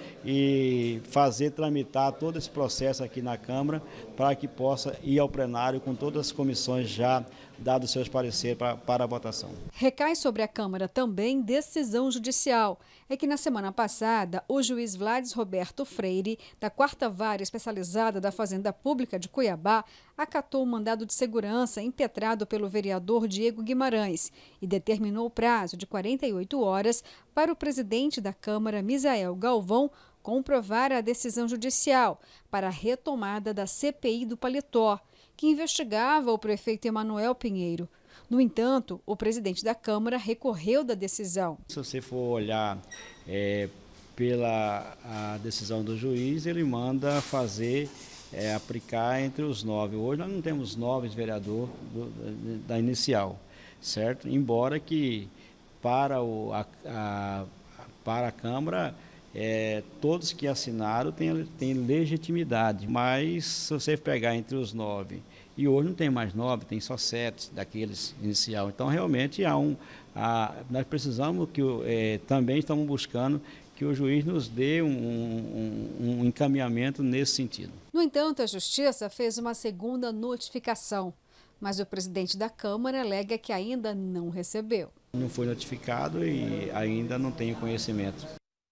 e fazer tramitar todo esse processo aqui na Câmara para que possa ir ao plenário com todas as comissões já dados seus pareceres para, para a votação. Recai sobre a Câmara também decisão judicial. É que na semana passada, o juiz Vlades Roberto Freire, da quarta Vara Especializada da Fazenda Pública de Cuiabá, acatou o mandado de segurança impetrado pelo vereador Diego Guimarães e determinou o prazo de quarenta e oito horas para o presidente da Câmara, Misael Galvão, comprovar a decisão judicial para a retomada da C P I do Paletó, que investigava o prefeito Emanuel Pinheiro. No entanto, o presidente da Câmara recorreu da decisão. Se você for olhar é, pela a decisão do juiz, ele manda fazer, é, aplicar entre os nove. Hoje nós não temos nove vereadores do, da inicial, certo? Embora que para, o, a, a, para a Câmara, é, todos que assinaram têm, têm legitimidade, mas se você pegar entre os nove, e hoje não tem mais nove, tem só sete daqueles inicial. Então, realmente, há um, há, nós precisamos que, é, também estamos buscando que o juiz nos dê um, um, um encaminhamento nesse sentido. No entanto, a Justiça fez uma segunda notificação, mas o presidente da Câmara alega que ainda não recebeu. Não foi notificado e ainda não tenho conhecimento.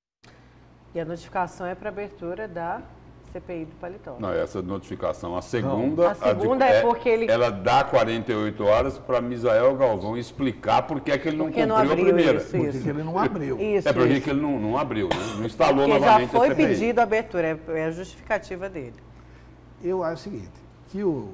E a notificação é para abertura da C P I do Paletó. Não, essa notificação, a segunda... A segunda a de, é porque ele... Ela dá quarenta e oito horas para Misael Galvão explicar por que é que ele não porque cumpriu não abriu a primeira. Isso, Porque isso. ele não abriu. Isso, é porque isso. ele não, não abriu, né? Não instalou porque novamente já foi a C P I. pedido a abertura, é a justificativa dele. Eu acho o seguinte, que o,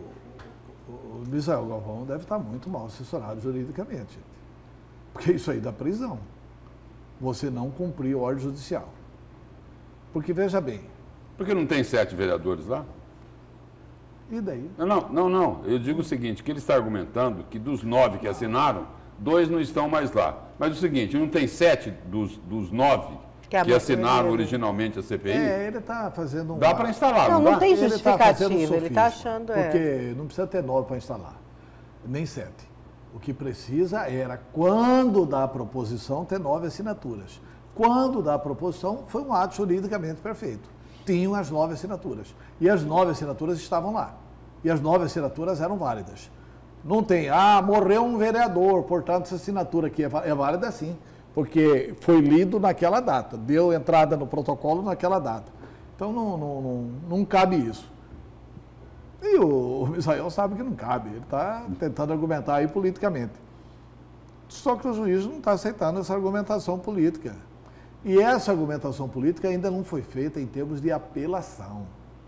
o Misael Galvão deve estar muito mal assessorado juridicamente, gente. Porque isso aí dá prisão. Você não cumpriu a ordem judicial. Porque, veja bem... Porque não tem sete vereadores lá? E daí? Não, não, não, não. Eu digo o seguinte, que ele está argumentando que dos nove que assinaram, dois não estão mais lá. Mas o seguinte, não tem sete dos, dos nove que, que assinaram originalmente a C P I? É, ele está fazendo um... Dá para instalar, não, não, não dá? tem Ele tá justificativa, fazendo um ele está sofisma, achando... Porque é. não precisa ter nove para instalar, nem sete. O que precisa era, quando dá a proposição, ter nove assinaturas. Quando dá a proposição, foi um ato juridicamente perfeito. Tinham as nove assinaturas. E as nove assinaturas estavam lá. E as nove assinaturas eram válidas. Não tem, ah, morreu um vereador, portanto, essa assinatura aqui é válida sim, porque foi lido naquela data, deu entrada no protocolo naquela data. Então, não, não, não, não cabe isso. E o, o Misael sabe que não cabe, ele está tentando argumentar aí politicamente. Só que o juiz não está aceitando essa argumentação política. E essa argumentação política ainda não foi feita em termos de apelação.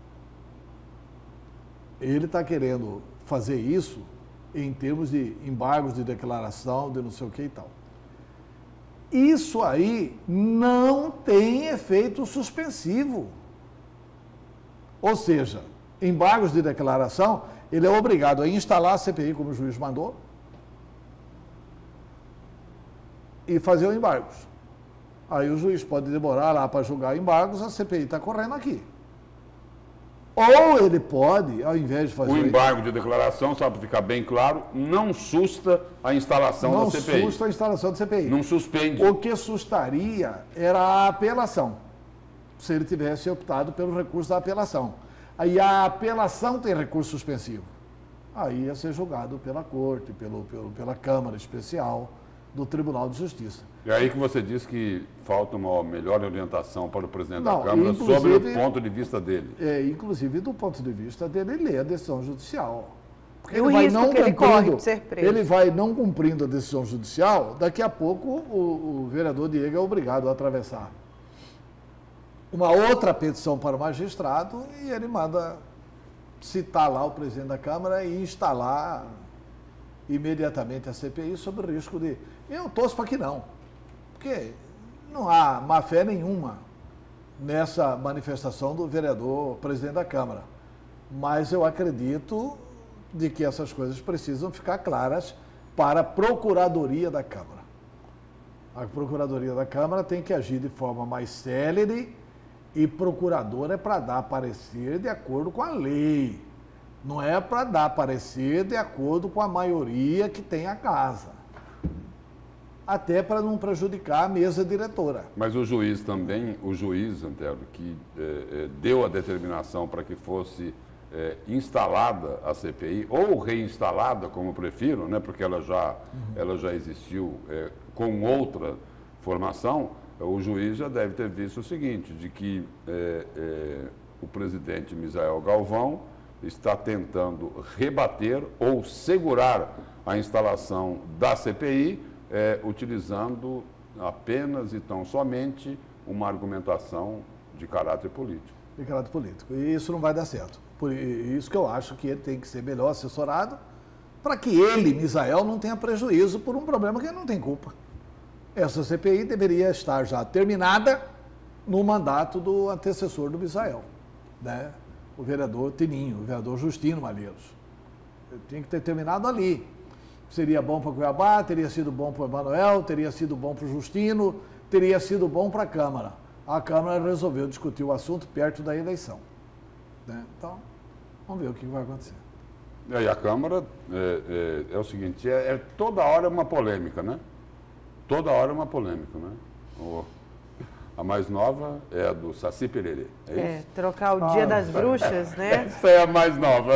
Ele está querendo fazer isso em termos de embargos de declaração, de não sei o que e tal. Isso aí não tem efeito suspensivo. Ou seja, embargos de declaração, ele é obrigado a instalar a C P I, como o juiz mandou, e fazer o embargos. Aí o juiz pode demorar lá para julgar embargos, a C P I está correndo aqui. Ou ele pode, ao invés de fazer... O embargo de declaração, só para ficar bem claro, não susta a instalação não da C P I. Não susta a instalação da C P I. Não suspende. O que sustaria era a apelação, se ele tivesse optado pelo recurso da apelação. Aí a apelação tem recurso suspensivo. Aí ia ser julgado pela Corte, pelo, pelo, pela Câmara Especial do Tribunal de Justiça. E aí que você diz que falta uma melhor orientação para o presidente Não, da Câmara sobre o ponto de vista dele. É, inclusive, do ponto de vista dele, ler a decisão judicial. Porque E ele o vai risco não que ele cumprindo, corre de ser preso. ele vai não cumprindo a decisão judicial, daqui a pouco o, o vereador Diego é obrigado a atravessar uma outra petição para o magistrado e ele manda citar lá o presidente da Câmara e instalar imediatamente a C P I sob o risco de... Eu torço para que não, porque não há má fé nenhuma nessa manifestação do vereador presidente da Câmara, mas eu acredito de que essas coisas precisam ficar claras para a Procuradoria da Câmara. A Procuradoria da Câmara tem que agir de forma mais célere e procurador é para dar parecer de acordo com a lei. Não é para dar parecer de acordo com a maioria que tem a casa. Até para não prejudicar a mesa diretora. Mas o juiz também, o juiz, Antero, que eh, eh, deu a determinação para que fosse eh, instalada a C P I, ou reinstalada, como prefiro, né, porque ela já, uhum. ela já existiu eh, com outra formação, o juiz já deve ter visto o seguinte, de que eh, eh, o presidente Misael Galvão está tentando rebater ou segurar a instalação da C P I, É, utilizando apenas e tão somente uma argumentação de caráter político. De caráter político. E isso não vai dar certo. Por isso que eu acho que ele tem que ser melhor assessorado para que ele, Misael, não tenha prejuízo por um problema que ele não tem culpa. Essa C P I deveria estar já terminada no mandato do antecessor do Misael, né? O vereador Tininho, o vereador Justino Malheiros. Ele tinha que ter terminado ali. Seria bom para Cuiabá, teria sido bom para o Emanuel, teria sido bom para o Justino, teria sido bom para a Câmara. A Câmara resolveu discutir o assunto perto da eleição. Né? Então, vamos ver o que vai acontecer. E a Câmara é, é, é o seguinte, é, é toda hora uma polêmica, né? Toda hora uma polêmica, né? O, a mais nova é a do Saci Pererê, é isso? É, trocar o Dia ah, das Bruxas, né? Essa é a mais nova.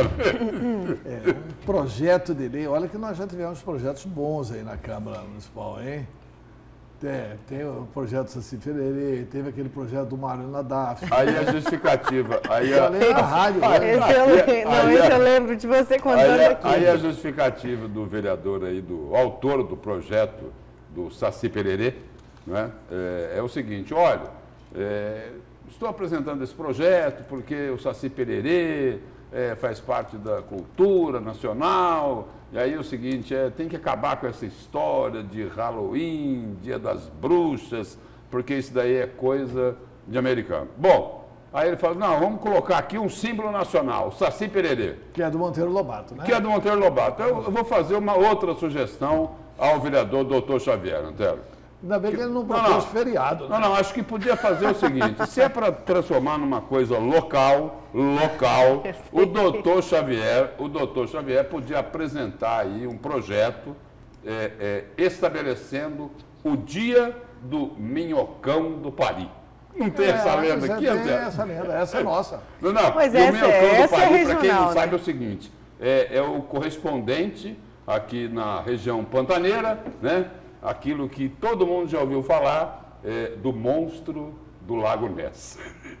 É, um projeto de lei, olha que nós já tivemos projetos bons aí na Câmara Municipal, hein? Tem, tem o projeto Saci Pererê, teve aquele projeto do Mário Nadaf. Aí a justificativa... Aí a, a, a rádio... Esse, eu, aí, não, aí, esse eu lembro de você contando aí, aqui. Aí a justificativa do vereador aí, do autor do projeto do Saci Pererê, não é? É, é o seguinte, olha, é, estou apresentando esse projeto porque o Saci Pererê é, faz parte da cultura nacional, e aí é o seguinte, é, tem que acabar com essa história de Halloween, Dia das Bruxas, porque isso daí é coisa de americano. Bom, aí ele fala, não, vamos colocar aqui um símbolo nacional, o Saci Pererê. Que é do Monteiro Lobato, né? Que é do Monteiro Lobato. Eu, eu vou fazer uma outra sugestão ao vereador doutor Xavier, Antero. Ainda bem que ele não propôs não, não. feriado. Né? Não, não, acho que podia fazer o seguinte, se é para transformar numa coisa local, local, o doutor Xavier, o doutor Xavier podia apresentar aí um projeto é, é, estabelecendo o dia do minhocão do Pari. Não tem é, essa lenda aqui, André? Essa lenda, essa é nossa. Não, não, pois o essa, minhocão essa do Pari, é para quem não né? sabe, é o seguinte, é, é o correspondente aqui na região pantaneira, né? Aquilo que todo mundo já ouviu falar é, do monstro do Lago Ness.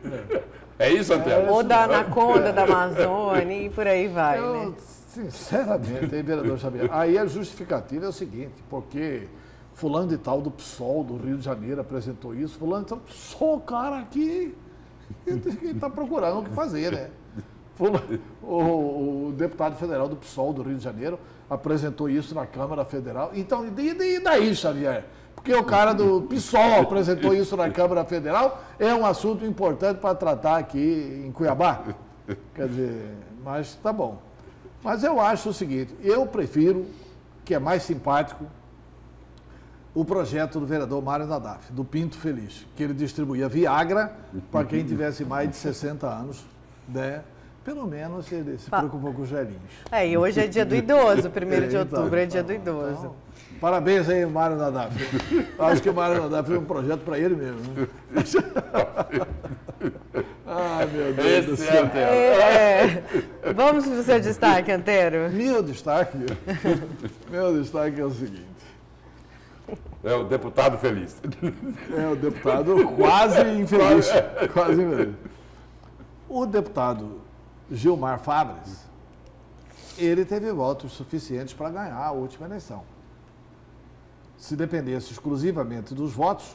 É, é isso, Antero? Ou da anaconda da Amazônia e por aí vai, Eu, né? Sinceramente, hein, vereador Xavier? Aí a justificativa é o seguinte, porque fulano de tal do P SOL do Rio de Janeiro apresentou isso, fulano de tal do P SOL, cara, aqui, ele está procurando o que fazer, né? O, o deputado federal do P SOL do Rio de Janeiro apresentou isso na Câmara Federal. Então, e daí, Xavier? Porque o cara do P SOL apresentou isso na Câmara Federal, é um assunto importante para tratar aqui em Cuiabá. Quer dizer, mas tá bom. Mas eu acho o seguinte, eu prefiro, que é mais simpático, o projeto do vereador Mário Nadaf, do Pinto Feliz, que ele distribuía Viagra para quem tivesse mais de sessenta anos, né? Pelo menos ele se preocupou com os velhinhos. É, e hoje é dia do idoso, primeiro de é, outubro então, é dia do então, idoso. Então, parabéns aí, Mário Nadaf. Acho que o Mário Nadaf fez um projeto para ele mesmo. Né? Ai, meu Deus Esse do céu. É, é. Vamos para o seu destaque, Antero. Meu destaque, meu destaque é o seguinte. É o deputado feliz. É o deputado quase infeliz. Quase infeliz. O deputado Gilmar Fabres, ele teve votos suficientes para ganhar a última eleição. Se dependesse exclusivamente dos votos,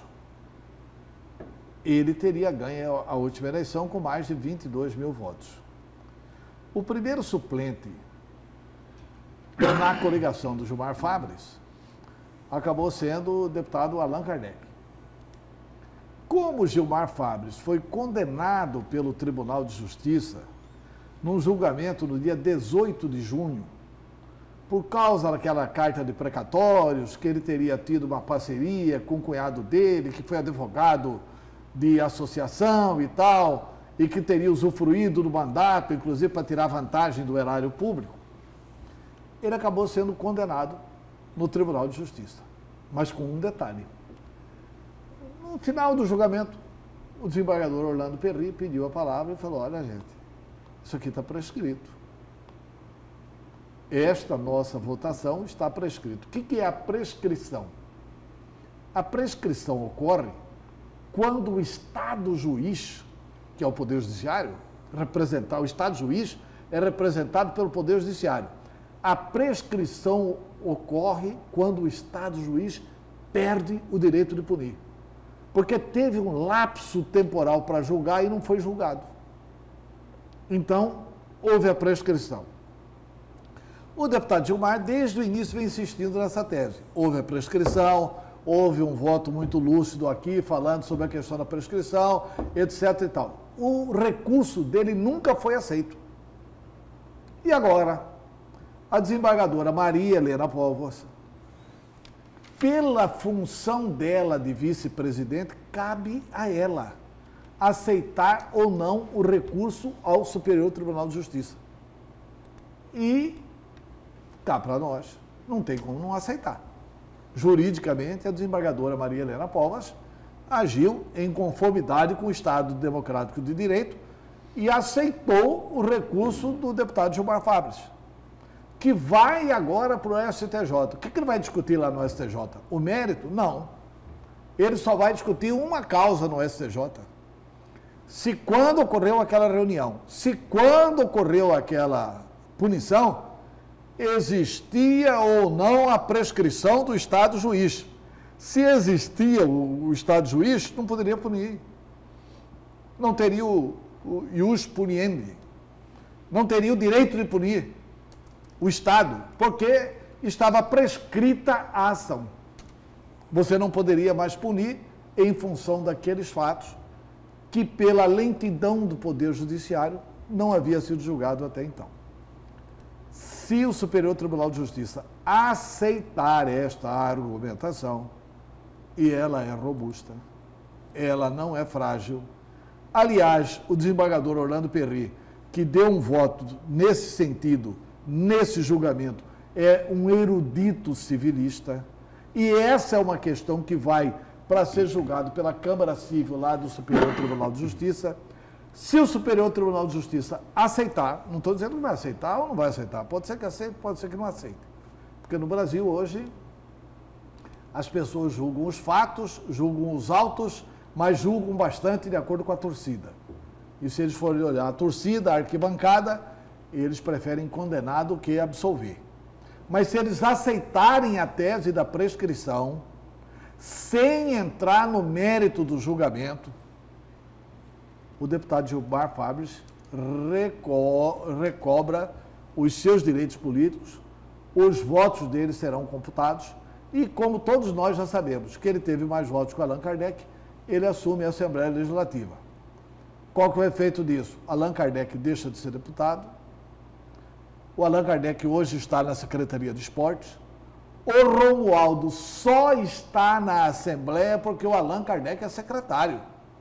ele teria ganho a última eleição com mais de vinte e dois mil votos. O primeiro suplente na coligação do Gilmar Fabris acabou sendo o deputado Allan Kardec. Como Gilmar Fabris foi condenado pelo Tribunal de Justiça num julgamento no dia dezoito de junho, por causa daquela carta de precatórios, que ele teria tido uma parceria com o cunhado dele, que foi advogado de associação e tal, e que teria usufruído do mandato, inclusive para tirar vantagem do erário público, ele acabou sendo condenado no Tribunal de Justiça. Mas com um detalhe. No final do julgamento, o desembargador Orlando Perry pediu a palavra e falou: olha, gente, isso aqui está prescrito. Esta nossa votação está prescrito. O que, que é a prescrição? A prescrição ocorre quando o Estado juiz, que é o Poder Judiciário, representar o Estado juiz é representado pelo Poder Judiciário. A prescrição ocorre quando o Estado juiz perde o direito de punir. Porque teve um lapso temporal para julgar e não foi julgado. Então, houve a prescrição. O deputado Gilmar, desde o início, vem insistindo nessa tese. Houve a prescrição, houve um voto muito lúcido aqui, falando sobre a questão da prescrição, etc e tal. O recurso dele nunca foi aceito. E agora, a desembargadora Maria Helena Póvoa, pela função dela de vice-presidente, cabe a ela aceitar ou não o recurso ao Superior Tribunal de Justiça. E cá para nós, não tem como não aceitar. Juridicamente, a desembargadora Maria Helena Póvoa agiu em conformidade com o Estado Democrático de Direito e aceitou o recurso do deputado Gilmar Fabris, que vai agora para o S T J. O que, que ele vai discutir lá no S T J? O mérito? Não. Ele só vai discutir uma causa no S T J. Se quando ocorreu aquela reunião, se quando ocorreu aquela punição, existia ou não a prescrição do Estado juiz. Se existia o, o Estado juiz, não poderia punir. Não teria o, o ius puniendi. Não teria o direito de punir o Estado, porque estava prescrita a ação. Você não poderia mais punir em função daqueles fatos que, pela lentidão do Poder Judiciário, não havia sido julgado até então. Se o Superior Tribunal de Justiça aceitar esta argumentação, e ela é robusta, ela não é frágil. Aliás, o desembargador Orlando Perry, que deu um voto nesse sentido, nesse julgamento, é um erudito civilista, e essa é uma questão que vai para ser julgado pela Câmara Civil lá do Superior Tribunal de Justiça. Se o Superior Tribunal de Justiça aceitar, não estou dizendo que vai aceitar ou não vai aceitar, pode ser que aceite, pode ser que não aceite. Porque no Brasil hoje as pessoas julgam os fatos, julgam os autos, mas julgam bastante de acordo com a torcida. E se eles forem olhar a torcida, a arquibancada, eles preferem condenar do que absolver. Mas se eles aceitarem a tese da prescrição, sem entrar no mérito do julgamento, o deputado Gilmar Fabris reco recobra os seus direitos políticos, os votos dele serão computados e, como todos nós já sabemos, que ele teve mais votos que o Allan Kardec, ele assume a Assembleia Legislativa. Qual que é o efeito disso? Allan Kardec deixa de ser deputado, o Allan Kardec hoje está na Secretaria de Esportes, o Romualdo só está na Assembleia porque o Allan Kardec é secretário.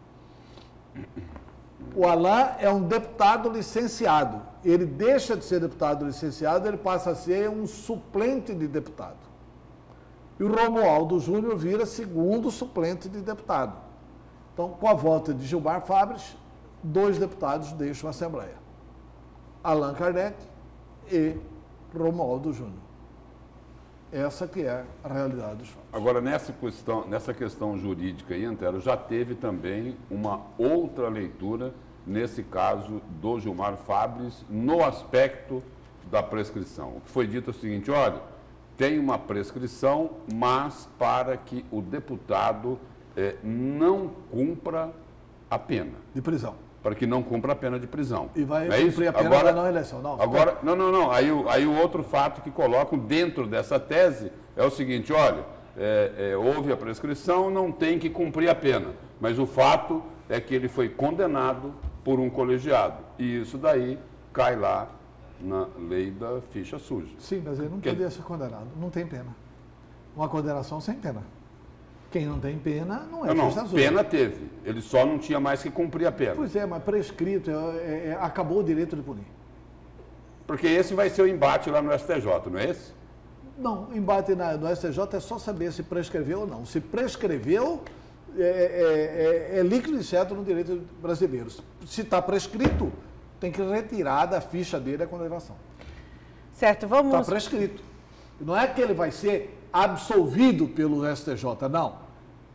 O Allan é um deputado licenciado. Ele deixa de ser deputado licenciado, ele passa a ser um suplente de deputado. E o Romualdo Júnior vira segundo suplente de deputado. Então, com a volta de Gilmar Fabris, dois deputados deixam a Assembleia. Allan Kardec e Romualdo Júnior. Essa que é a realidade dos fatos. Agora, nessa questão, nessa questão jurídica aí, Antero, já teve também uma outra leitura, nesse caso do Gilmar Fabris, no aspecto da prescrição. O que foi dito é o seguinte, olha, tem uma prescrição, mas para que o deputado eh, não cumpra a pena. De prisão. Para que não cumpra a pena de prisão. E vai é cumprir isso? a pena agora, da não eleição. Não, agora, não, não, não. Aí, aí o outro fato que colocam dentro dessa tese é o seguinte, olha, é, é, houve a prescrição, não tem que cumprir a pena. Mas o fato é que ele foi condenado por um colegiado. E isso daí cai lá na lei da ficha suja. Sim, mas ele não que... poderia ser condenado. Não tem pena. Uma condenação sem pena. Quem não tem pena não é não, ficha não, suja. Pena teve. Ele só não tinha mais que cumprir a pena. Pois é, mas prescrito, é, é, é, acabou o direito de punir. Porque esse vai ser o embate lá no S T J, não é esse? Não, embate na, no S T J é só saber se prescreveu ou não. Se prescreveu, é, é, é, é líquido e certo no direito brasileiro. Se está prescrito, tem que retirar da ficha dele a condenação. Certo, vamos... Está prescrito. Não é que ele vai ser absolvido pelo S T J, não.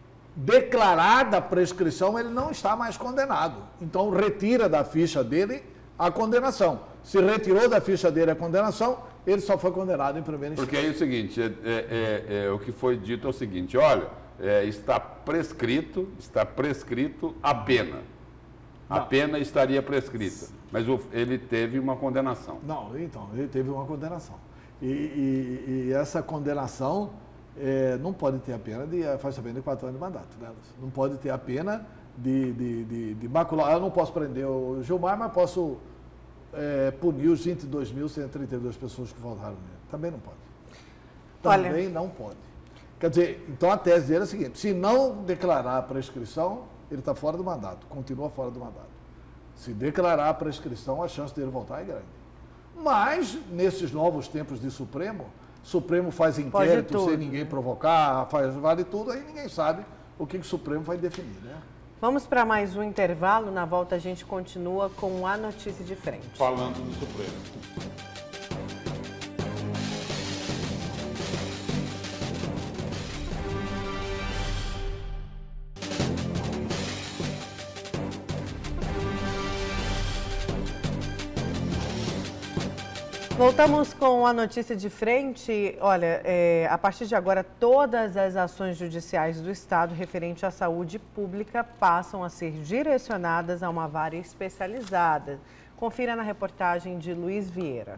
Declarada a prescrição, ele não está mais condenado. Então, retira da ficha dele a condenação. Se retirou da ficha dele a condenação, ele só foi condenado em primeira instância. Porque aí é o seguinte, é, é, é, é, o que foi dito é o seguinte, olha, é, está prescrito, está prescrito a pena. A não. pena estaria prescrita, mas o, ele teve uma condenação. Não, então, ele teve uma condenação. E, e, e essa condenação é, não pode ter a pena de afastamento de quatro anos de mandato. Né? Não pode ter a pena de, de, de, de macular. Eu não posso prender o Gilmar, mas posso é, punir os vinte e dois mil cento e trinta e duas pessoas que votaram nele. Também não pode. Também Olha. não pode. Quer dizer, então a tese dele é a seguinte, se não declarar a prescrição, ele está fora do mandato, continua fora do mandato. Se declarar a prescrição, a chance dele voltar é grande. Mas, nesses novos tempos de Supremo, Supremo faz inquérito sem ninguém provocar, faz vale tudo, aí ninguém sabe o que o Supremo vai definir, né? Vamos para mais um intervalo, na volta a gente continua com a notícia de frente. Falando do Supremo. Voltamos com a notícia de frente. Olha, é, a partir de agora, todas as ações judiciais do Estado referente à saúde pública passam a ser direcionadas a uma vara especializada. Confira na reportagem de Luiz Vieira.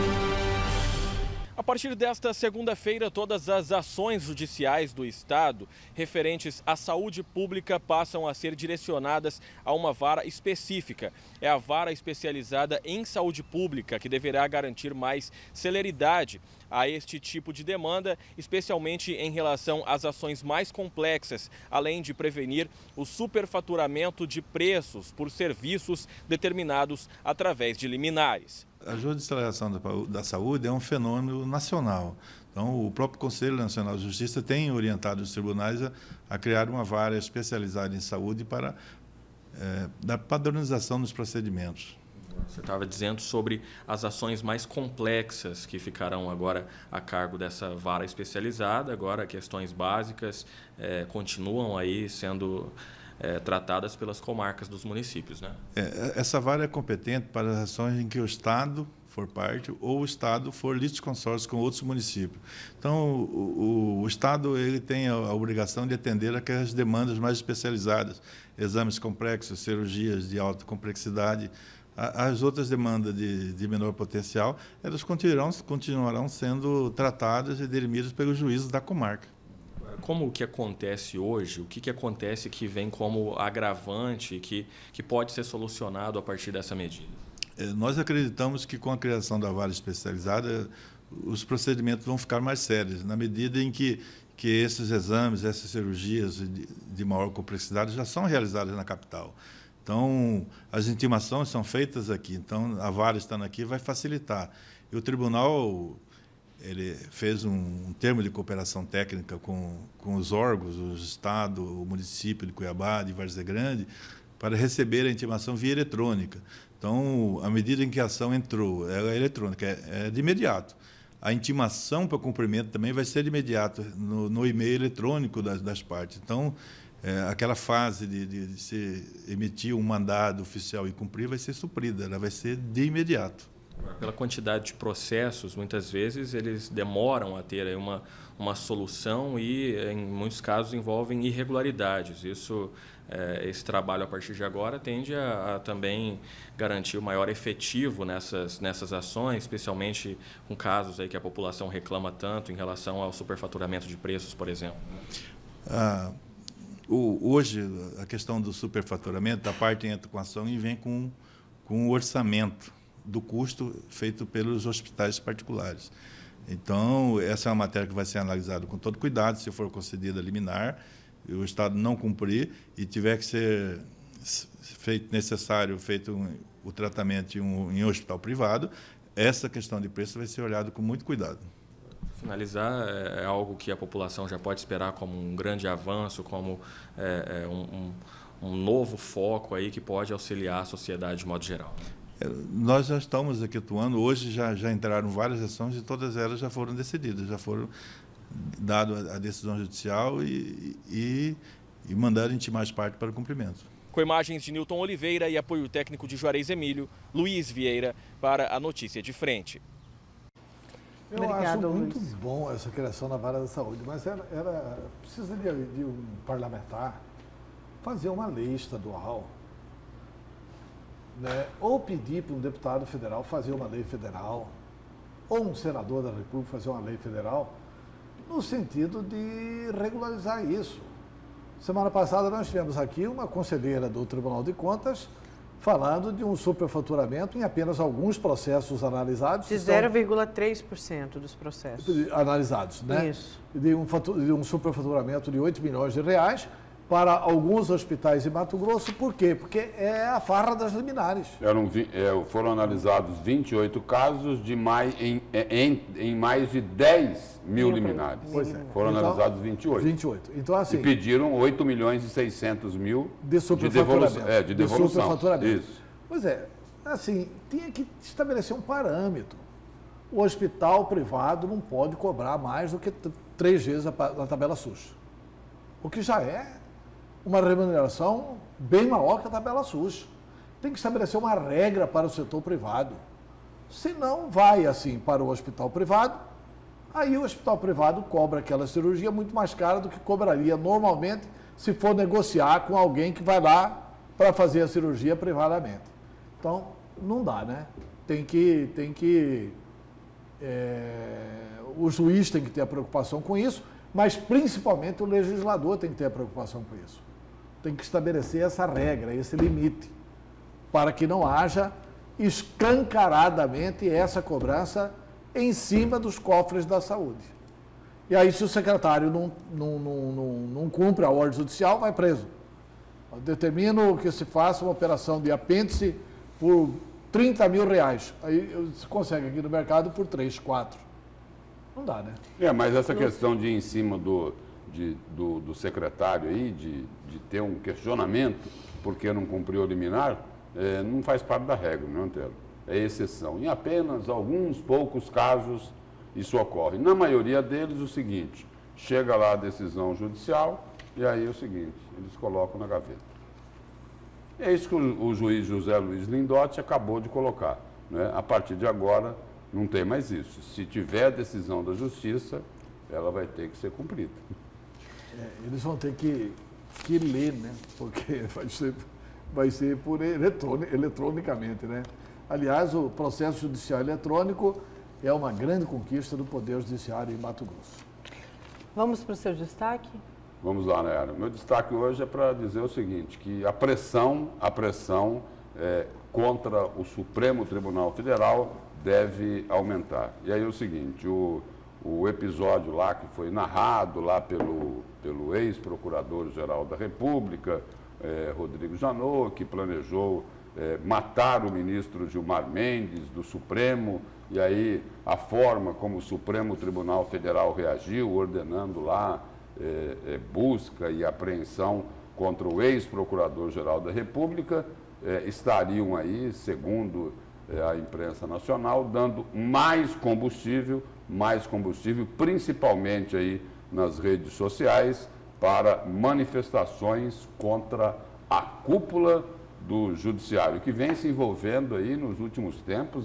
A partir desta segunda-feira, todas as ações judiciais do Estado referentes à saúde pública passam a ser direcionadas a uma vara específica. É a vara especializada em saúde pública que deverá garantir mais celeridade a este tipo de demanda, especialmente em relação às ações mais complexas, além de prevenir o superfaturamento de preços por serviços determinados através de liminares. A judicialização da saúde é um fenômeno nacional. Então, o próprio Conselho Nacional de Justiça tem orientado os tribunais a, a criar uma vara especializada em saúde para é, dar padronização nos procedimentos. Você estava dizendo sobre as ações mais complexas que ficarão agora a cargo dessa vara especializada. Agora, questões básicas é, continuam aí sendo é, tratadas pelas comarcas dos municípios, né? É, essa vara é competente para as ações em que o Estado for parte ou o Estado for litisconsórcio com outros municípios. Então, o, o, o Estado ele tem a, a obrigação de atender aquelas demandas mais especializadas, exames complexos, cirurgias de alta complexidade. As outras demandas de, de menor potencial, elas continuarão, continuarão sendo tratadas e dirimidas pelos juízes da comarca. Como o que acontece hoje, o que, que acontece que vem como agravante, que, que pode ser solucionado a partir dessa medida? Nós acreditamos que com a criação da vara especializada, os procedimentos vão ficar mais sérios, na medida em que, que esses exames, essas cirurgias de, de maior complexidade já são realizadas na capital. Então, as intimações são feitas aqui, então a vara estando aqui vai facilitar. E o tribunal ele fez um, um termo de cooperação técnica com, com os órgãos, o Estado, o município de Cuiabá, de Várzea Grande, para receber a intimação via eletrônica. Então, à medida em que a ação entrou, ela é eletrônica, é, é de imediato. A intimação para cumprimento também vai ser de imediato, no, no e-mail eletrônico das, das partes. Então, É, aquela fase de, de, de se emitir um mandado oficial e cumprir vai ser suprida, ela vai ser de imediato. Pela quantidade de processos, muitas vezes eles demoram a ter aí uma, uma solução e, em muitos casos, envolvem irregularidades. Isso, é, esse trabalho, a partir de agora, tende a, a também garantir o maior efetivo nessas, nessas ações, especialmente com casos aí que a população reclama tanto em relação ao superfaturamento de preços, por exemplo. Ah, o, hoje, a questão do superfaturamento, a parte entra com a ação e vem com, com o orçamento do custo feito pelos hospitais particulares. Então, essa é uma matéria que vai ser analisada com todo cuidado, se for concedida liminar, e o Estado não cumprir e tiver que ser feito necessário, feito um, o tratamento em um, em um hospital privado, essa questão de preço vai ser olhada com muito cuidado. Finalizar, é algo que a população já pode esperar como um grande avanço, como é, é, um, um, um novo foco aí que pode auxiliar a sociedade de modo geral. Nós já estamos aqui atuando, hoje já, já entraram várias ações e todas elas já foram decididas, já foram dadas a decisão judicial e, e, e mandaram intimar as partes para o cumprimento. Com imagens de Nilton Oliveira e apoio técnico de Juarez Emílio, Luiz Vieira para a Notícia de Frente. Eu Obrigado, acho muito Luiz. bom essa criação na vara da saúde, mas era, era precisa de, de um parlamentar fazer uma lei estadual, né? Ou pedir para um deputado federal fazer uma lei federal, ou um senador da República fazer uma lei federal, no sentido de regularizar isso. Semana passada nós tivemos aqui uma conselheira do Tribunal de Contas falando de um superfaturamento em apenas alguns processos analisados. De zero vírgula três por cento dos processos. Analisados, né? Isso. De um, de um superfaturamento de oito milhões de reais para alguns hospitais em Mato Grosso. Por quê? Porque é a farra das liminares. Eram, é, foram analisados vinte e oito casos de mais, em, em, em mais de dez mil liminares. Pois é. Foram então, analisados vinte e oito. vinte e oito. Então, assim, e pediram oito milhões e seiscentos mil de superfaturamento. É, de devolução. De superfaturamento. Isso. Pois é. Assim, tinha que estabelecer um parâmetro. O hospital privado não pode cobrar mais do que três vezes a, a tabela SUS. O que já é uma remuneração bem maior que a tabela SUS. Tem que estabelecer uma regra para o setor privado. Se não vai assim para o hospital privado, aí o hospital privado cobra aquela cirurgia muito mais cara do que cobraria normalmente se for negociar com alguém que vai lá para fazer a cirurgia privadamente. Então, não dá, né? Tem que, tem que é, o juiz tem que ter a preocupação com isso, mas principalmente o legislador tem que ter a preocupação com isso. Tem que estabelecer essa regra, esse limite, para que não haja escancaradamente essa cobrança em cima dos cofres da saúde. E aí, se o secretário não, não, não, não, não cumpre a ordem judicial, vai preso. Eu determino que se faça uma operação de apêndice por trinta mil reais. Aí se consegue aqui no mercado por três, quatro. Não dá, né? É, mas essa questão de ir em cima do, de, do, do secretário aí, de, de ter um questionamento porque não cumpriu o liminar, é, não faz parte da regra, não entendo. É exceção. Em apenas alguns poucos casos isso ocorre. Na maioria deles, o seguinte, chega lá a decisão judicial e aí é o seguinte, eles colocam na gaveta. É isso que o, o juiz José Luiz Lindotti acabou de colocar, né? A partir de agora, não tem mais isso. Se tiver decisão da justiça, ela vai ter que ser cumprida. É, eles vão ter que, que ler, né? Porque vai ser, vai ser por eletroni, eletronicamente, né? Aliás, o processo judicial eletrônico é uma grande conquista do Poder Judiciário em Mato Grosso. Vamos para o seu destaque? Vamos lá, Nayara. Meu destaque hoje é para dizer o seguinte, que a pressão, a pressão é, contra o Supremo Tribunal Federal deve aumentar. E aí é o seguinte, o, o episódio lá que foi narrado lá pelo, pelo ex-procurador-geral da República, é, Rodrigo Janot, que planejou é, matar o ministro Gilmar Mendes do Supremo, e aí a forma como o Supremo Tribunal Federal reagiu, ordenando lá é, é, busca e apreensão contra o ex-procurador-geral da República, é, estariam aí, segundo a imprensa nacional, dando mais combustível, mais combustível, principalmente aí nas redes sociais, para manifestações contra a cúpula do judiciário, que vem se envolvendo aí nos últimos tempos em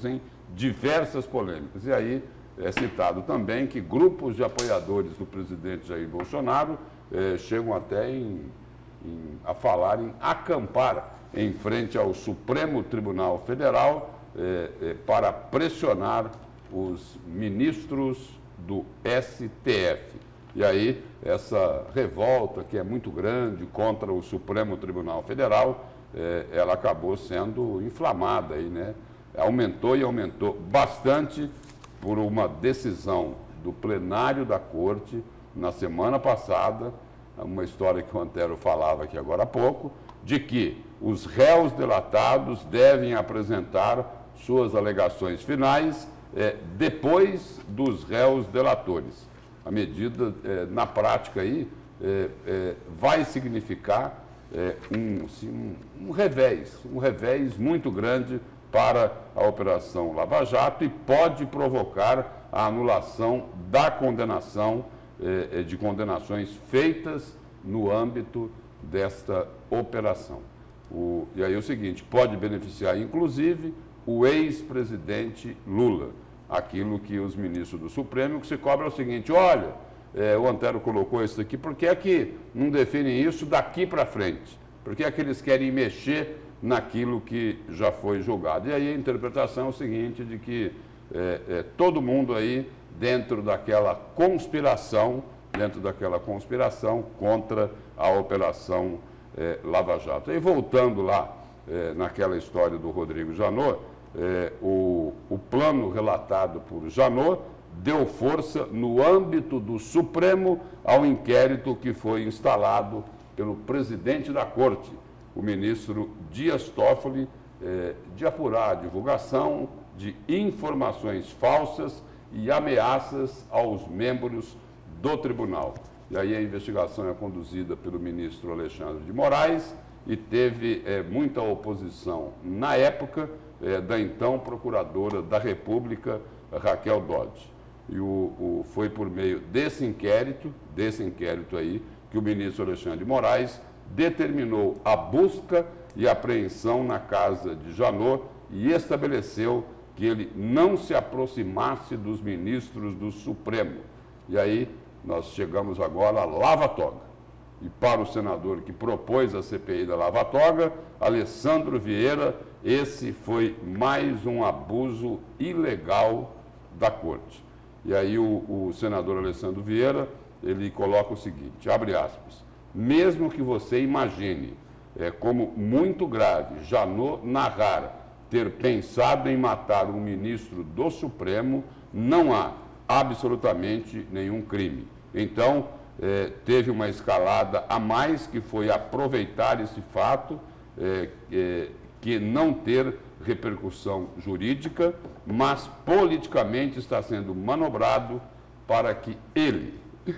diversas polêmicas. E aí é citado também que grupos de apoiadores do presidente Jair Bolsonaro eh, chegam até em, em, a falar em acampar em frente ao Supremo Tribunal Federal eh, eh, para pressionar os ministros do S T F. E aí, essa revolta, que é muito grande contra o Supremo Tribunal Federal, eh, ela acabou sendo inflamada, aí, né? Aumentou e aumentou bastante por uma decisão do plenário da Corte na semana passada, uma história que o Antero falava aqui agora há pouco, de que os réus delatados devem apresentar suas alegações finais eh, depois dos réus delatores. A medida, eh, na prática, aí, eh, eh, vai significar eh, um, assim, um, um revés, um revés muito grande para a Operação Lava Jato e pode provocar a anulação da condenação, eh, de condenações feitas no âmbito desta operação. O, e aí é o seguinte, pode beneficiar, inclusive, o ex-presidente Lula. Aquilo que os ministros do Supremo que se cobra é o seguinte, olha, é, o Antero colocou isso aqui, por que é que não definem isso daqui para frente? Por que é que eles querem mexer naquilo que já foi julgado? E aí a interpretação é o seguinte, de que é, é, todo mundo aí dentro daquela conspiração, dentro daquela conspiração contra a Operação é, Lava Jato. E voltando lá é, naquela história do Rodrigo Janot, É, o, o plano relatado por Janot deu força no âmbito do Supremo ao inquérito que foi instalado pelo presidente da Corte, o ministro Dias Toffoli, é, de apurar a divulgação de informações falsas e ameaças aos membros do tribunal. E aí a investigação é conduzida pelo ministro Alexandre de Moraes e teve é, muita oposição na época, É, da então Procuradora da República, Raquel Dodge. E o, o, foi por meio desse inquérito, desse inquérito aí, que o ministro Alexandre de Moraes determinou a busca e apreensão na casa de Janot e estabeleceu que ele não se aproximasse dos ministros do Supremo. E aí nós chegamos agora à lava-toga. E para o senador que propôs a C P I da lava-toga, Alessandro Vieira, esse foi mais um abuso ilegal da Corte. E aí o, o senador Alessandro Vieira, ele coloca o seguinte, abre aspas, mesmo que você imagine é, como muito grave Janot narrar ter pensado em matar um ministro do Supremo, não há absolutamente nenhum crime. Então, é, teve uma escalada a mais, que foi aproveitar esse fato, é, é, que não ter repercussão jurídica, mas politicamente está sendo manobrado para que ele,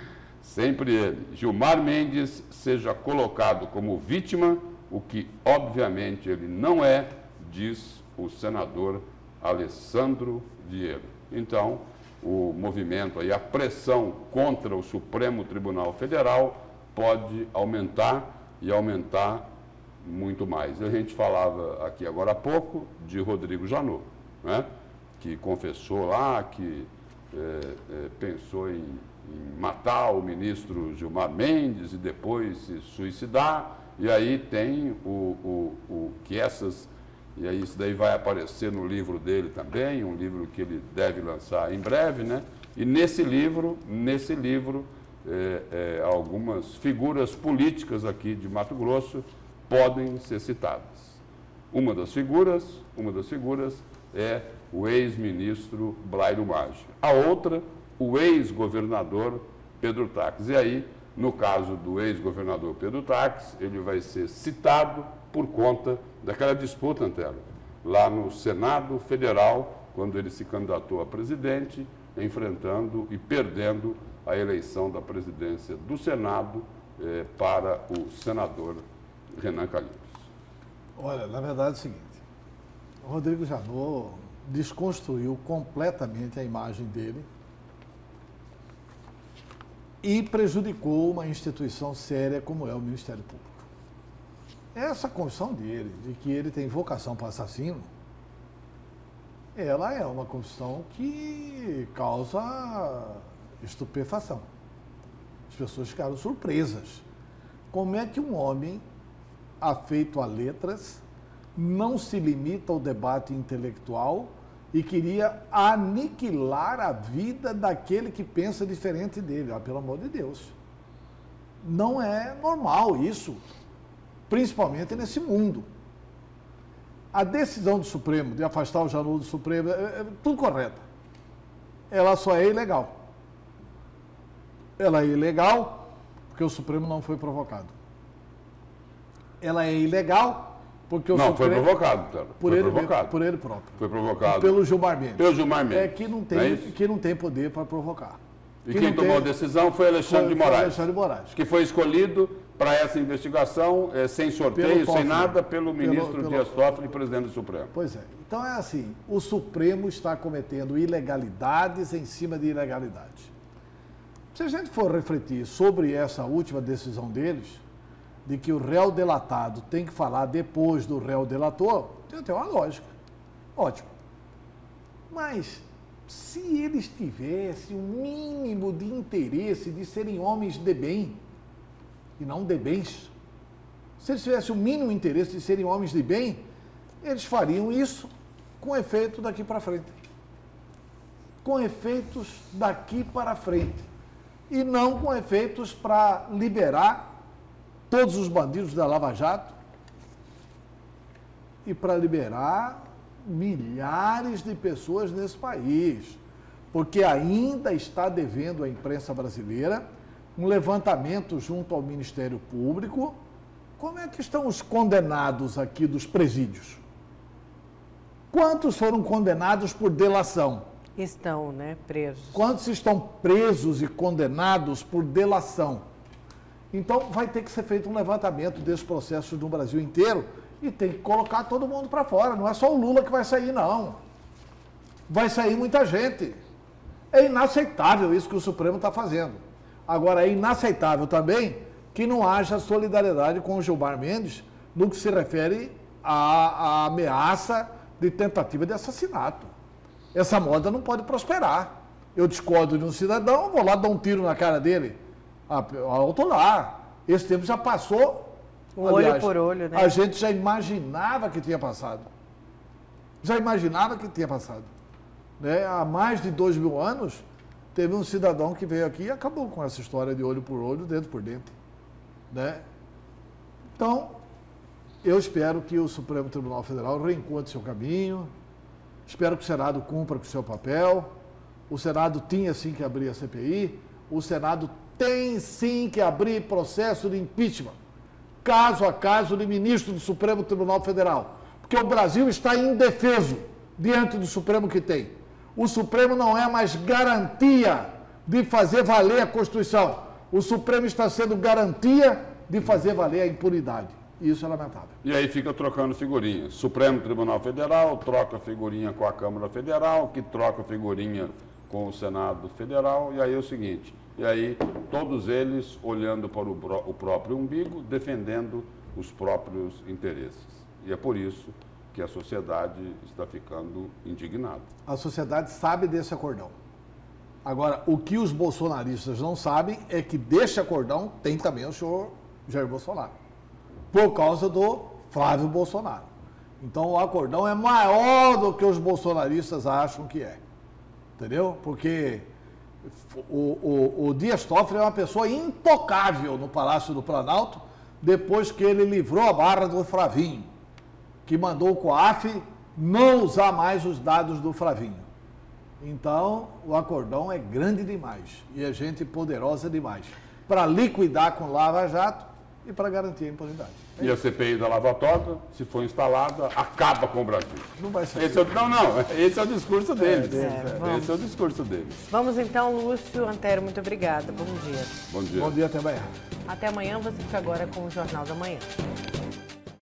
sempre ele, Gilmar Mendes, seja colocado como vítima, o que obviamente ele não é, diz o senador Alessandro Vieira. Então, o movimento aí, a pressão contra o Supremo Tribunal Federal pode aumentar e aumentar muito mais. A gente falava aqui agora há pouco de Rodrigo Janot, né? Que confessou lá que é, é, pensou em, em matar o ministro Gilmar Mendes e depois se suicidar. E aí tem o, o, o que essas... E aí isso daí vai aparecer no livro dele também, um livro que ele deve lançar em breve, né? E nesse livro, nesse livro, é, é, algumas figuras políticas aqui de Mato Grosso podem ser citadas. Uma das figuras, uma das figuras é o ex-ministro Blairo Maggi. A outra, o ex-governador Pedro Taques. E aí, no caso do ex-governador Pedro Taques, ele vai ser citado por conta daquela disputa, Antero, lá no Senado Federal, quando ele se candidatou a presidente, enfrentando e perdendo a eleição da presidência do Senado eh, para o senador Renan Calheiros. Olha, na verdade é o seguinte, o Rodrigo Janot desconstruiu completamente a imagem dele e prejudicou uma instituição séria como é o Ministério Público. Essa condição dele, de que ele tem vocação para assassino, ela é uma confissão que causa estupefação. As pessoas ficaram surpresas. Como é que um homem afeito a letras não se limita ao debate intelectual e queria aniquilar a vida daquele que pensa diferente dele? Ah, pelo amor de Deus. Não é normal isso, principalmente nesse mundo. A decisão do Supremo de afastar o Janot do Supremo é, é tudo correta. Ela só é ilegal. Ela é ilegal porque o Supremo não foi provocado. Ela é ilegal porque o não, Supremo... Não, foi provocado, cara. Por, foi ele, provocado. por ele próprio. Foi provocado. Pelo Gilmar Mendes. Pelo Gilmar Mendes. É que não tem, é que não tem poder para provocar. E que quem tomou tem... a decisão foi Alexandre foi, de Moraes. Foi Alexandre de Moraes. Que foi escolhido para essa investigação, é, sem sorteio, sem nada, pelo ministro pelo, Dias Toffoli, presidente do Supremo. Pois é. Então é assim, o Supremo está cometendo ilegalidades em cima de ilegalidades. Se a gente for refletir sobre essa última decisão deles, de que o réu delatado tem que falar depois do réu delator, tem até uma lógica. Ótimo. Mas se eles tivessem um mínimo de interesse de serem homens de bem, e não de bens, se eles tivessem o mínimo interesse de serem homens de bem, eles fariam isso com efeito daqui para frente. Com efeitos daqui para frente. E não com efeitos para liberar todos os bandidos da Lava Jato e para liberar milhares de pessoas nesse país. Porque ainda está devendo à imprensa brasileira um levantamento junto ao Ministério Público. Como é que estão os condenados aqui dos presídios? Quantos foram condenados por delação? Estão, né, presos. Quantos estão presos e condenados por delação? Então, vai ter que ser feito um levantamento desses processos no Brasil inteiro e tem que colocar todo mundo para fora. Não é só o Lula que vai sair, não. Vai sair muita gente. É inaceitável isso que o Supremo está fazendo. Agora, é inaceitável também que não haja solidariedade com o Gilmar Mendes no que se refere à, à ameaça de tentativa de assassinato. Essa moda não pode prosperar. Eu discordo de um cidadão, vou lá dar um tiro na cara dele. Ah, alto lá. Esse tempo já passou. O aliás, olho por olho, né? A gente já imaginava que tinha passado. Já imaginava que tinha passado. Né? Há mais de dois mil anos, teve um cidadão que veio aqui e acabou com essa história de olho por olho, dentro por dentro. Né? Então, eu espero que o Supremo Tribunal Federal reencontre seu caminho. Espero que o Senado cumpra com o seu papel. O Senado tinha sim que abrir a C P I. O Senado tem sim que abrir processo de impeachment, caso a caso de ministro do Supremo Tribunal Federal. Porque o Brasil está indefeso diante do Supremo que tem. O Supremo não é mais garantia de fazer valer a Constituição. O Supremo está sendo garantia de fazer valer a impunidade. E isso é lamentável. E aí fica trocando figurinha. Supremo Tribunal Federal troca figurinha com a Câmara Federal, que troca figurinha com o Senado Federal. E aí é o seguinte, e aí todos eles olhando para o, o próprio umbigo, defendendo os próprios interesses. E é por isso que a sociedade está ficando indignada. A sociedade sabe desse acordão. Agora, o que os bolsonaristas não sabem é que deste acordão tem também o senhor Jair Bolsonaro, por causa do Flávio Bolsonaro. Então, o acordão é maior do que os bolsonaristas acham que é. Entendeu? Porque o, o, o Dias Toffoli é uma pessoa intocável no Palácio do Planalto, depois que ele livrou a barra do Flavinho, que mandou o COAF não usar mais os dados do Flavinho. Então, o acordão é grande demais e é gente poderosa demais para liquidar com Lava Jato e para garantir a impunidade. É e a C P I da Lava Toga, se for instalada, acaba com o Brasil. Não vai ser. Esse é o, não, não, esse é o discurso deles. É, é, esse é o discurso deles. Vamos então, Lúcio Antero, muito obrigada. Bom dia. Bom dia. Bom dia, até amanhã. Até amanhã, você fica agora com o Jornal da Manhã.